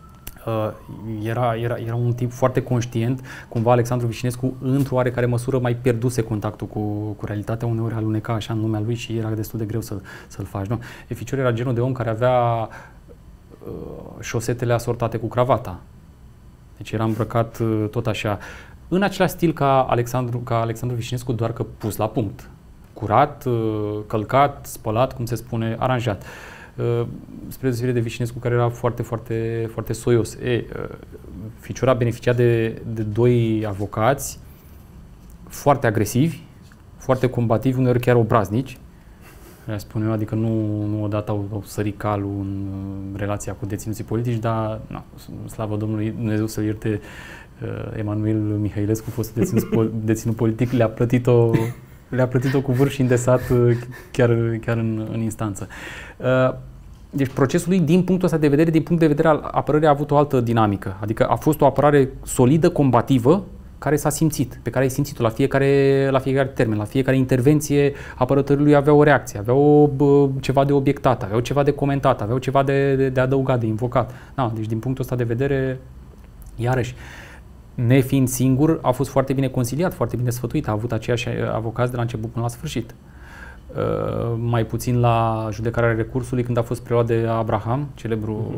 Era un tip foarte conștient. Cumva Alexandru Vișinescu, într-o oarecare măsură, mai pierduse contactul cu realitatea, uneori aluneca așa în lumea lui și era destul de greu să-l faci. Nu? Ficior era genul de om care avea șosetele asortate cu cravata. Deci era îmbrăcat tot așa. În același stil ca Alexandru Vișinescu, doar că pus la punct. curat, călcat, spălat, cum se spune, aranjat. Spre deosebire de Vișinescu, care era foarte, foarte, foarte soios. Ficiora beneficia de doi avocați foarte agresivi, foarte combativi, uneori chiar obraznici. Spun eu, adică nu odată au sărit calul în relația cu deținuții politici, dar, slavă Domnului, Dumnezeu să-l ierte, Emanuel Mihailescu, fost deținut politic, le-a plătit-o cu vârf și îndesat chiar în instanță. Deci procesul lui, din punctul ăsta de vedere, din punct de vedere al apărării, a avut o altă dinamică. Adică a fost o apărare solidă, combativă, care s-a simțit, pe care ai simțit-o la fiecare termen, la fiecare intervenție apărătorii lui aveau o reacție, aveau ceva de obiectat, aveau ceva de comentat, aveau ceva de adăugat, de invocat. Deci din punctul ăsta de vedere, iarăși, nefiind singur, a fost foarte bine consiliat, foarte bine sfătuit, a avut aceiași avocați de la început până la sfârșit. Mai puțin la judecarea recursului, când a fost preluat de Abraham, celebrul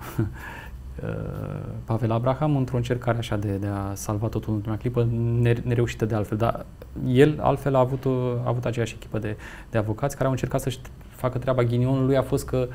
Pavel Abraham, într-o încercare așa de a salva totul într-una clipă, nereușită de altfel. Dar el, altfel, a avut aceeași echipă de avocați care au încercat să-și facă treaba. Ghinionul lui a fost că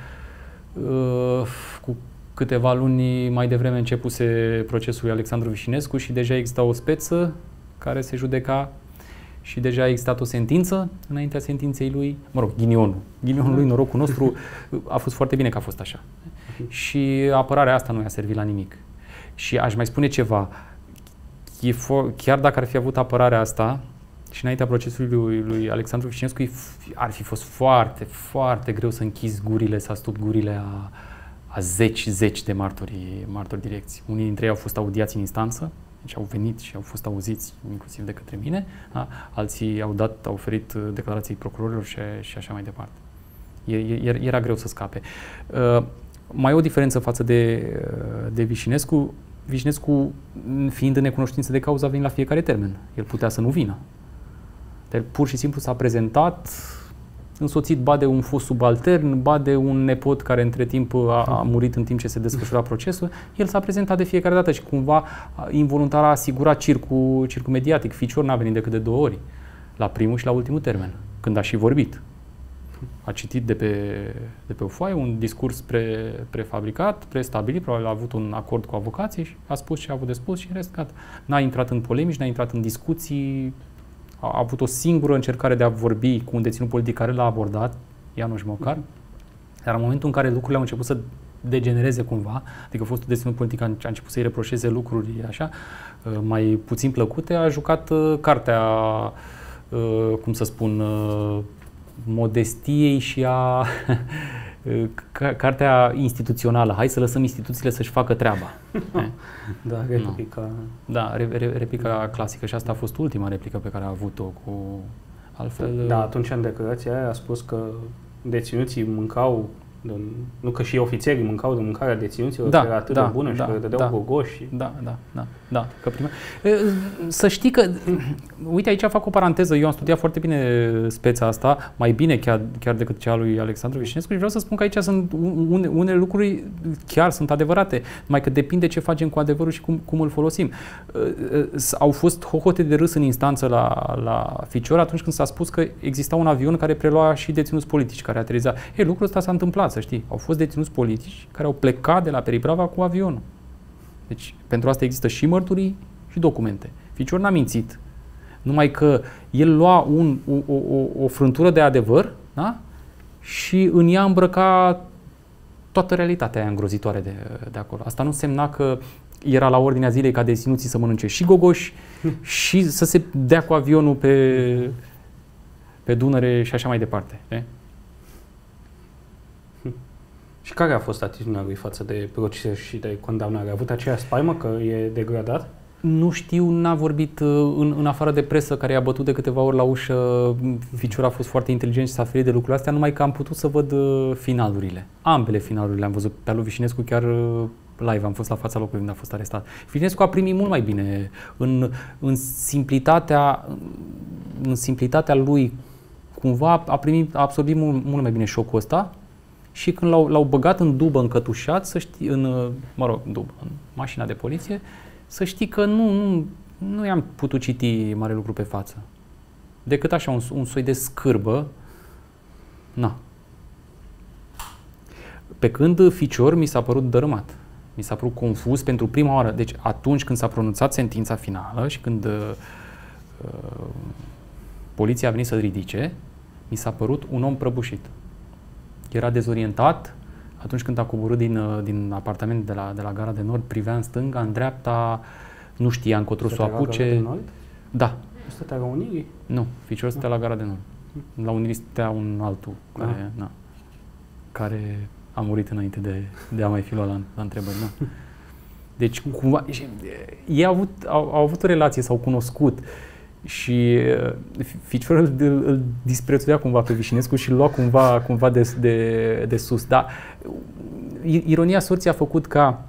cu câteva luni mai devreme începuse procesul lui Alexandru Vișinescu și deja exista o speță care se judeca și deja a existat o sentință înaintea sentinței lui, ghinionul lui, norocul nostru, a fost foarte bine că a fost așa. Și apărarea asta nu i-a servit la nimic. Și aș mai spune ceva, chiar dacă ar fi avut apărarea asta și înaintea procesului lui Alexandru Vișinescu, ar fi fost foarte, foarte greu să închizi gurile, să astup gurile a zeci de martori direcți. Unii dintre ei au fost audiați în instanță, deci au venit și au fost auziți inclusiv de către mine, alții au oferit declarații procurorilor și așa mai departe. Era greu să scape. Mai e o diferență față de Vișinescu. Vișinescu, fiind în necunoștință de cauză, a venit la fiecare termen. El putea să nu vină. Dar pur și simplu s-a prezentat, însoțit ba de un fost subaltern, ba de un nepot care între timp a murit în timp ce se desfășura procesul. El s-a prezentat de fiecare dată și cumva involuntar a asigurat circul mediatic. Ficior n-a venit decât de 2 ori, la primul și la ultimul termen, când a și vorbit. A citit de pe o foaie un discurs prefabricat, prestabilit, probabil a avut un acord cu avocații și a spus ce a avut de spus și în rest gata. N-a intrat în polemici, n-a intrat în discuții, a avut o singură încercare de a vorbi cu un deținut politic care l-a abordat, János Mocar, dar în momentul în care lucrurile au început să degenereze cumva, adică fostul deținut politic a început să-i reproșeze lucruri așa, mai puțin plăcute, a jucat cartea, cum să spun, modestiei și a cartea instituțională. Hai să lăsăm instituțiile să-și facă treaba. Da, replica. Da, replica clasică și asta a fost ultima replică pe care a avut-o cu altfel. Da, atunci în declarația aia a spus că deținuții mâncau, nu că și ofițerii mâncau de mâncarea deținuților, care era atât de bună și care dădeau gogoși. Da. Că să știi că, uite, aici fac o paranteză, eu am studiat foarte bine speța asta, mai bine chiar decât cea lui Alexandru Vișinescu și vreau să spun că aici sunt unele lucruri chiar sunt adevărate, numai că depinde ce facem cu adevărul și cum îl folosim. Au fost hohote de râs în instanță la Ficior atunci când s-a spus că exista un avion care prelua și deținuți politici care ateriza. Lucrul ăsta s-a întâmplat, să știi. Au fost deținuți politici care au plecat de la Peribrava cu avionul. Deci, pentru asta există și mărturii și documente. Ficior n-a mințit. Numai că el lua o frântură de adevăr, da? Și în ea îmbrăca toată realitatea aia îngrozitoare de acolo. Asta nu însemna că era la ordinea zilei ca deținuții să mănânce și gogoși și să se dea cu avionul pe Dunăre și așa mai departe. Și care a fost atitudinea lui față de proces și de condamnare? A avut aceea spaimă că e degradat? Nu știu, n-a vorbit în afară de presă care i-a bătut de câteva ori la ușă. Ficior a fost foarte inteligent și s-a ferit de lucrurile astea, numai că am putut să văd finalurile. Ambele finalurile le-am văzut. Pe al lui Vișinescu chiar live, am fost la fața locului când a fost arestat. Vișinescu a primit mult mai bine în simplitatea lui. Cumva a absorbit mult mai bine șocul ăsta. Și când l-au băgat în dubă, încătușat, să știi, în mașina de poliție, să știi că nu i-am putut citi mare lucru pe față. decât așa un soi de scârbă. Na. Pe când Ficior mi s-a părut dărâmat. Mi s-a părut confuz pentru prima oară. Deci atunci când s-a pronunțat sentința finală și când poliția a venit să-l ridice, mi s-a părut un om prăbușit. Era dezorientat. Atunci când a coborât din apartament de la Gara de Nord, privea în stânga, în dreapta, nu știa încotro să o apuce. Gara de Nord? Da. Nu stătea la Unirii? Nu, Ficior stătea la Gara de Nord. La Unirii stătea un altul care a murit înainte de a mai fi luat la întrebări. Na. Deci, cumva, ei au avut o relație, s-au cunoscut și Ficior îl disprețuia cumva pe Vișinescu și îl lua cumva de sus. Dar ironia sorții a făcut ca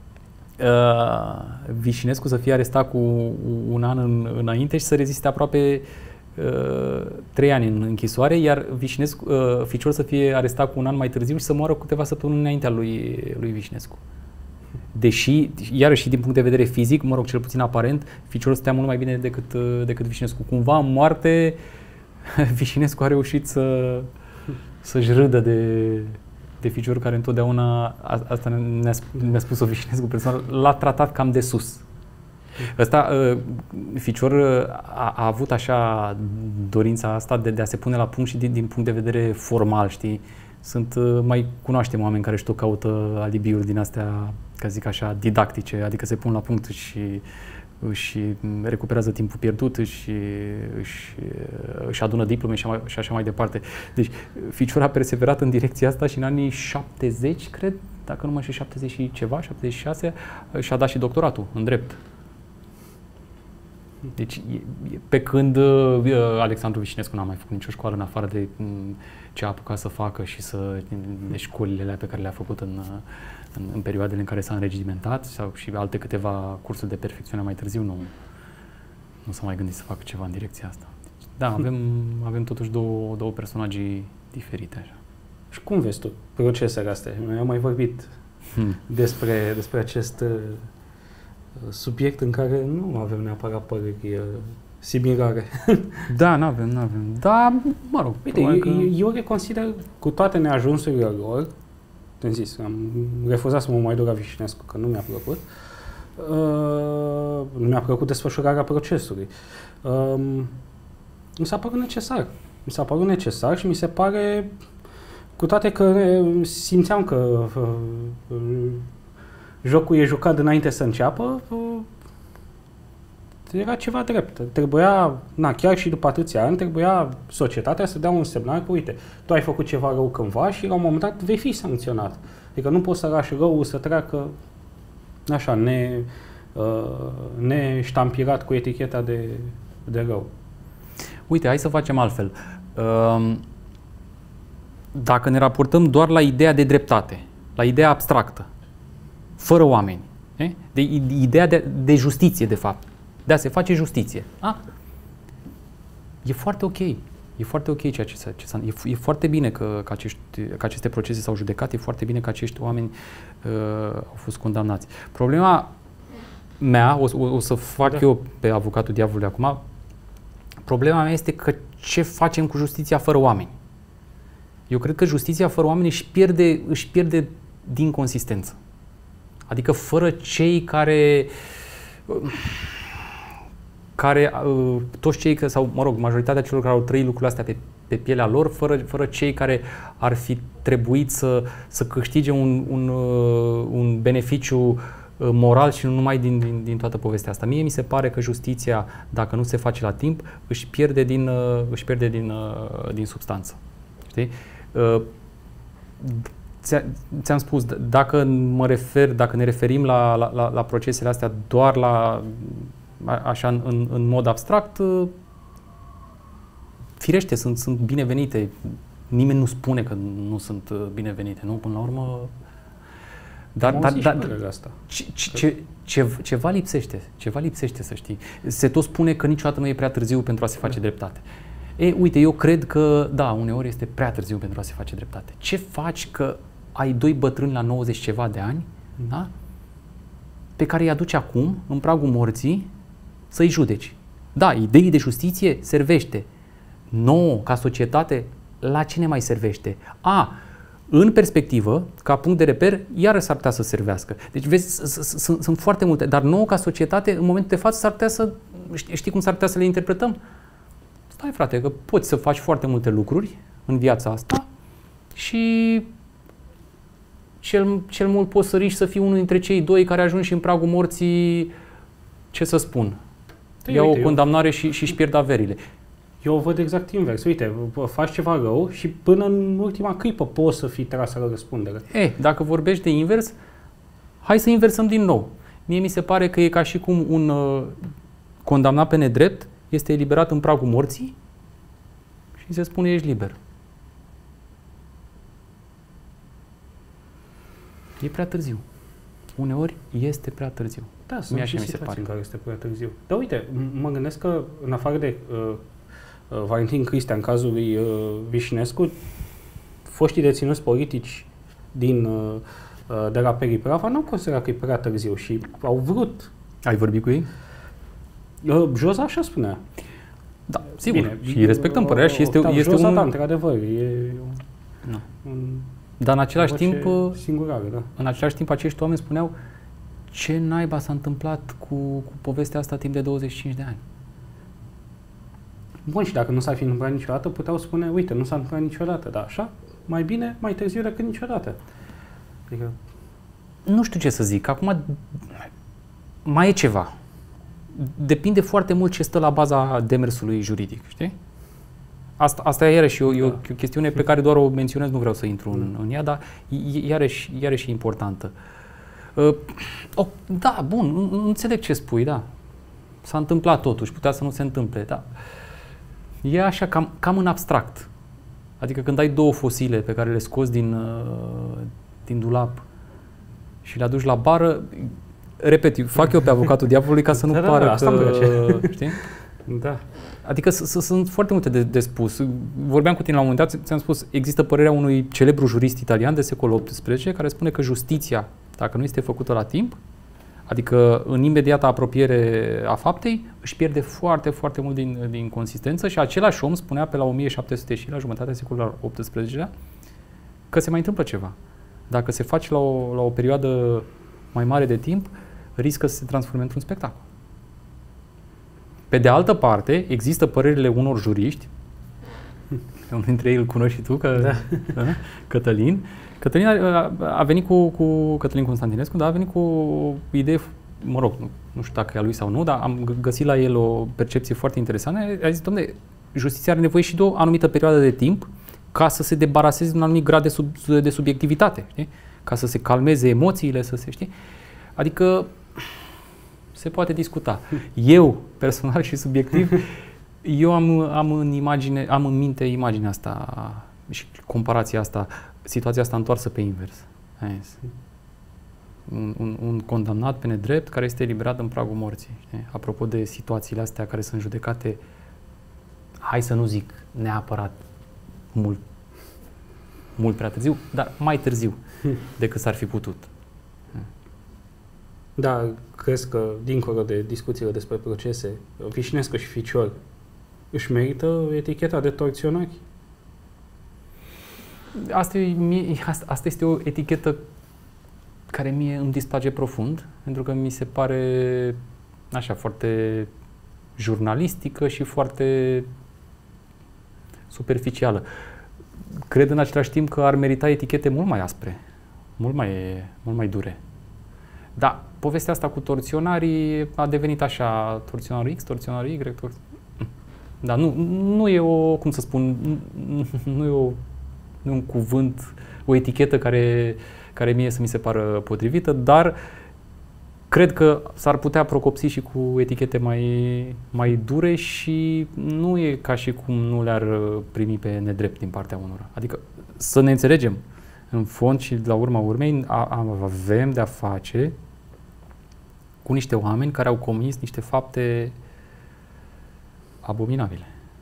Vișinescu să fie arestat cu un an înainte și să reziste aproape 3 ani în închisoare, iar Ficior să fie arestat cu un an mai târziu și să moară câteva săptămâni înaintea lui Vișinescu. Deși, iarăși din punct de vedere fizic, mă rog, cel puțin aparent, Ficior stătea mult mai bine decât Vișinescu. Cumva în moarte, Vișinescu a reușit să-și râdă de Ficior, care întotdeauna, asta ne-a spus-o Vișinescu personal, l-a tratat cam de sus. Ăsta, Ficior a avut așa dorința asta de a se pune la punct și din punct de vedere formal, știi? Mai cunoaștem oameni care își tot caută alibiuri din astea, ca zic așa, didactice, adică se pun la punct și își recuperează timpul pierdut, își adună diplome și așa mai departe. Deci Ficior a perseverat în direcția asta și în anii 70, cred, dacă nu mă știu, 70 și ceva, 76, și-a dat și doctoratul în drept. Deci, pe când Alexandru Vișinescu n-a mai făcut nicio școală în afară de ce a apucat să facă și de școlile alea pe care le-a făcut în perioadele în care s-a înregimentat sau și alte câteva cursuri de perfecțiune mai târziu, nu s-a mai gândit să facă ceva în direcția asta. Deci, da, avem totuși două personaje diferite. Așa. Și cum vezi tu procesele astea? Noi am mai vorbit despre acest subiect în care nu avem neapărat păreri similare. Da, n-avem. Da, mă rog. Uite, eu le consider, cu toate neajunsurile lor, am zis, am refuzat să mă mai duc la Vișinescu, că nu mi-a plăcut. Nu mi-a plăcut desfășurarea procesului. Mi s-a părut necesar. Mi s-a părut necesar și mi se pare, cu toate că simțeam că jocul e jucat înainte să înceapă, era ceva drept. Trebuia, chiar și după atâția ani, trebuia societatea să dea un semnal că, uite, tu ai făcut ceva rău cândva și la un moment dat vei fi sancționat. Adică nu poți să lași răul să treacă așa, neștampirat cu eticheta de rău. Uite, hai să facem altfel. Dacă ne raportăm doar la ideea de dreptate, la ideea abstractă, fără oameni, de ideea de justiție, de fapt, de a se face justiție. E foarte ok. E foarte ok ceea ce s-a. E foarte bine că aceste procese s-au judecat, e foarte bine că acești oameni au fost condamnați. Problema mea, o să fac eu pe avocatul diavolului acum, problema mea este că ce facem cu justiția fără oameni? Eu cred că justiția fără oameni își pierde din consistență. Adică fără cei care toți cei sau, mă rog, majoritatea celor care au trăit lucrurile astea pe pielea lor, fără cei care ar fi trebuit să câștige un beneficiu moral și nu numai din toată povestea asta. Mie mi se pare că justiția, dacă nu se face la timp, își pierde din substanță. Știi? Ți-am spus, dacă ne referim la procesele astea doar așa în mod abstract, firește, sunt binevenite. Nimeni nu spune că nu sunt binevenite, nu? Până la urmă... Ceva lipsește, să știi. Se tot spune că niciodată nu e prea târziu pentru a se face dreptate. Uite, eu cred că, da, uneori este prea târziu pentru a se face dreptate. Ce faci că ai 2 bătrâni la 90 ceva de ani, da? Pe care îi aduci acum, în pragul morții, să-i judeci. Da, ideii de justiție servește, nouă, ca societate, la ce ne mai servește? În perspectivă, ca punct de reper, iară s-ar putea să servească. Deci, vezi, sunt foarte multe, dar nouă, ca societate, în momentul de față, s-ar putea să, știi cum s-ar putea să le interpretăm? Stai, frate, că poți să faci foarte multe lucruri în viața asta și cel mult poți să riști să fii unul dintre cei doi care ajungi în pragul morții, ce să spun, iau o condamnare și își pierd averile. Eu o văd exact invers. Uite, faci ceva rău și până în ultima clipă poți să fii tras la răspundere. Dacă vorbești de invers, hai să inversăm din nou. Mie mi se pare că e ca și cum un condamnat pe nedrept este eliberat în pragul morții și se spune ești liber. E prea târziu. Uneori este prea târziu. Da, sunt și situații în care este prea târziu. Dar uite, mă gândesc că în afară de Valentin Cristian, cazul lui Vișinescu, foștii deținuți politici de la Periprava n-au considerat că e prea târziu și au vrut. Ai vorbit cu ei? Joza așa spunea. Da, sigur. Bine, și respectăm părerea și este Joza, un... da, într-adevăr, dar în același timp, singurare, da. În același timp, acești oameni spuneau ce naiba s-a întâmplat cu povestea asta timp de 25 de ani. Bun, și dacă nu s-ar fi întâmplat niciodată, puteau spune, uite, nu s-a întâmplat niciodată, dar așa, mai bine, mai târziu decât niciodată. Adică... Nu știu ce să zic, acum mai e ceva. Depinde foarte mult ce stă la baza demersului juridic, știi? Asta e iarăși o chestiune pe care doar o menționez, nu vreau să intru în ea, dar iarăși e importantă. Da, bun, înțeleg ce spui, da. S-a întâmplat totuși, putea să nu se întâmple, da. E așa, cam în abstract. Adică când ai două fosile pe care le scoți din dulap și le aduci la bară, repet, fac eu pe avocatul diavolului ca să nu pară că... Știi? Da. Adică sunt foarte multe de spus. Vorbeam cu tine la un moment dat, ți-am spus, există părerea unui celebru jurist italian de secolul XVIII care spune că justiția, dacă nu este făcută la timp, adică în imediata apropiere a faptei, își pierde foarte, foarte mult din consistență și același om spunea pe la 1700 și la jumătatea secolului XVIII că se mai întâmplă ceva. Dacă se face la o perioadă mai mare de timp, riscă să se transforme într-un spectacol. Pe de altă parte, există părerile unor juriști, unul dintre ei îl cunoști și tu, Cătălin. Cătălin a venit cu Cătălin Constantinescu, dar a venit cu o idee, mă rog, nu știu dacă e a lui sau nu, dar am găsit la el o percepție foarte interesantă. A zis, dom'le, justiția are nevoie și de o anumită perioadă de timp ca să se debaraseze de un anumit grad de subiectivitate, știi? Ca să se calmeze emoțiile, să se știi. Adică se poate discuta. Eu, personal și subiectiv, eu am în minte imaginea asta și comparația asta, situația asta întoarsă pe invers. Un condamnat pe nedrept care este eliberat în pragul morții. Știi? Apropo de situațiile astea care sunt judecate, hai să nu zic neapărat mult prea târziu, dar mai târziu decât s-ar fi putut. Da, crezi că, dincolo de discuțiile despre procese, Vișinescu și Ficior își merită eticheta de torționari? Asta este o etichetă care mie îmi displace profund, pentru că mi se pare așa foarte jurnalistică și foarte superficială. Cred în același timp că ar merita etichete mult mai aspre, mult mai dure. Da, povestea asta cu torționarii a devenit așa, torționarul X, torționarul Y, dar nu e o, cum să spun, nu e un cuvânt, o etichetă care mie să mi se pară potrivită, dar cred că s-ar putea procopsi și cu etichete mai dure și nu e ca și cum nu le-ar primi pe nedrept din partea unora. Adică să ne înțelegem, în fond și la urma urmei avem de-a face cu niște oameni care au comis niște fapte abominabile.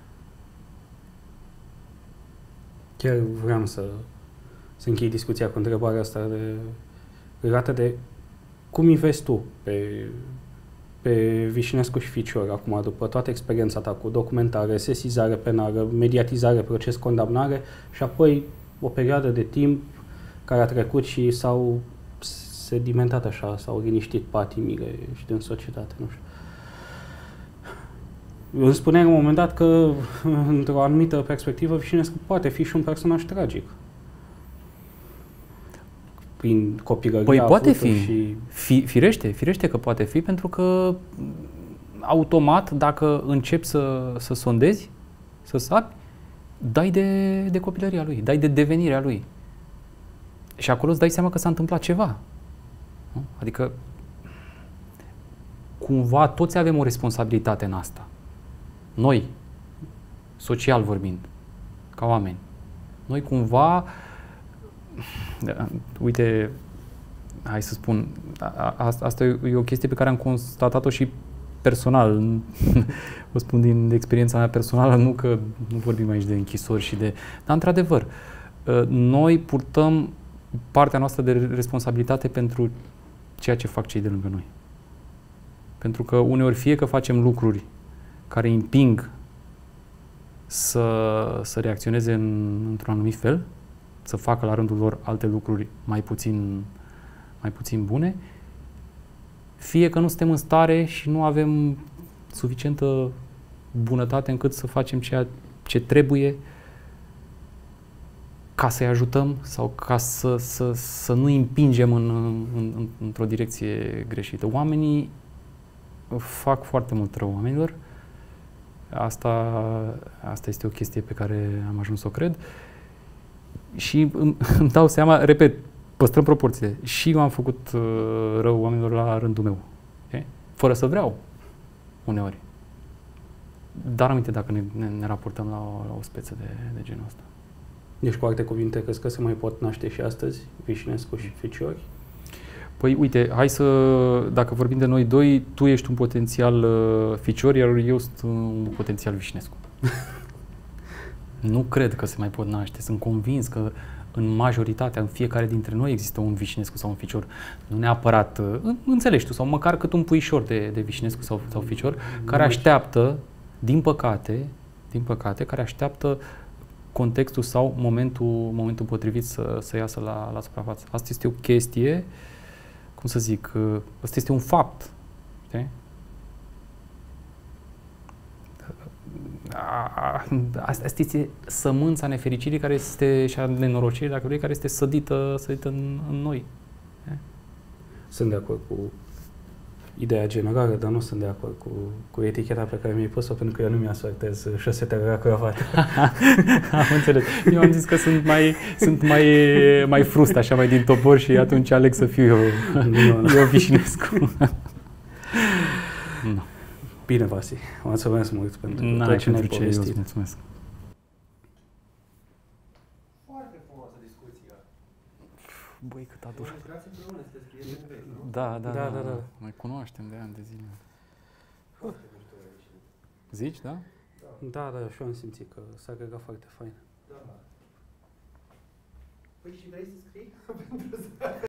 Chiar vreau să închei discuția cu întrebarea asta legată de cum îi vezi tu pe Vișinescu și Ficior, acum, după toată experiența ta cu documentare, sesizare penală, mediatizare, proces, condamnare și apoi o perioadă de timp care a trecut și s-au sedimentat așa, s-au liniștit patimile și din societate, nu știu. Îmi spuneai la un moment dat că, într-o anumită perspectivă, Vișinescu poate fi și un personaj tragic. Prin copilăria. Păi poate fi. Și... Firește că poate fi, pentru că automat, dacă începi să sondezi, să sapi, dai de copilăria lui, dai de devenirea lui. Și acolo îți dai seama că s-a întâmplat ceva. Nu? Adică, cumva, toți avem o responsabilitate în asta. Noi, social vorbind, ca oameni. Noi cumva, uite, hai să spun, asta e o chestie pe care am constatat-o și personal, o spun din experiența mea personală, nu că nu vorbim aici de închisori și de... Dar, într-adevăr, noi purtăm partea noastră de responsabilitate pentru ceea ce fac cei de lângă noi. Pentru că uneori fie că facem lucruri care îi împing să reacționeze într-un anumit fel, să facă la rândul lor alte lucruri mai puțin bune, fie că nu suntem în stare și nu avem suficientă bunătate încât să facem ceea ce trebuie ca să-i ajutăm sau ca să nu îi împingem într-o direcție greșită. Oamenii fac foarte mult rău oamenilor. Asta este o chestie pe care am ajuns să o cred. Și îmi dau seama, repet, păstrăm proporțiile. Și eu am făcut rău oamenilor la rândul meu. Okay? Fără să vreau, uneori. Dar aminte dacă ne raportăm la o speță de genul ăsta. Deci, cu alte cuvinte, crezi că se mai pot naște și astăzi Vișinescu și Ficiori? Păi, uite, dacă vorbim de noi doi, tu ești un potențial Ficior, iar eu sunt un potențial Vișinescu. Nu cred că se mai pot naște. Sunt convins că în majoritatea, în fiecare dintre noi există un Vișinescu sau un Ficior. Nu neapărat, înțelegi tu, sau măcar cât un puișor de Vișinescu sau Ficior, care așteaptă, din păcate, care așteaptă contextul sau momentul potrivit să iasă la suprafață. Asta este o chestie, cum să zic, asta este un fapt. Okay? Asta este sămânța nefericirii care este, și a nenorocirii, dacă vrei, care este sădită în noi. Sunt de acord cu ideea generală, dar nu sunt de acord cu eticheta pe care mi-ai pus-o, pentru că eu nu mi-asortez șosetele la cravată. Am înțeles. Eu am zis că sunt mai frust, așa, mai din topor și atunci aleg să fiu eu Vișinescu. No. Bine, Vasi. Mulțumesc mult pentru tot ce ne-ai povestit. Mulțumesc. Foarte frumoasă discuția. Băi, cât a durat. Lucrați împreună, sunteți prieteni vechi, nu? Da. Mai cunoaștem de ani de zile. Foarte mișto aici. Zici, da? Da, și eu am simțit că s-a agregat foarte fain. Da. Păi și vrei să scrii? Pentru să...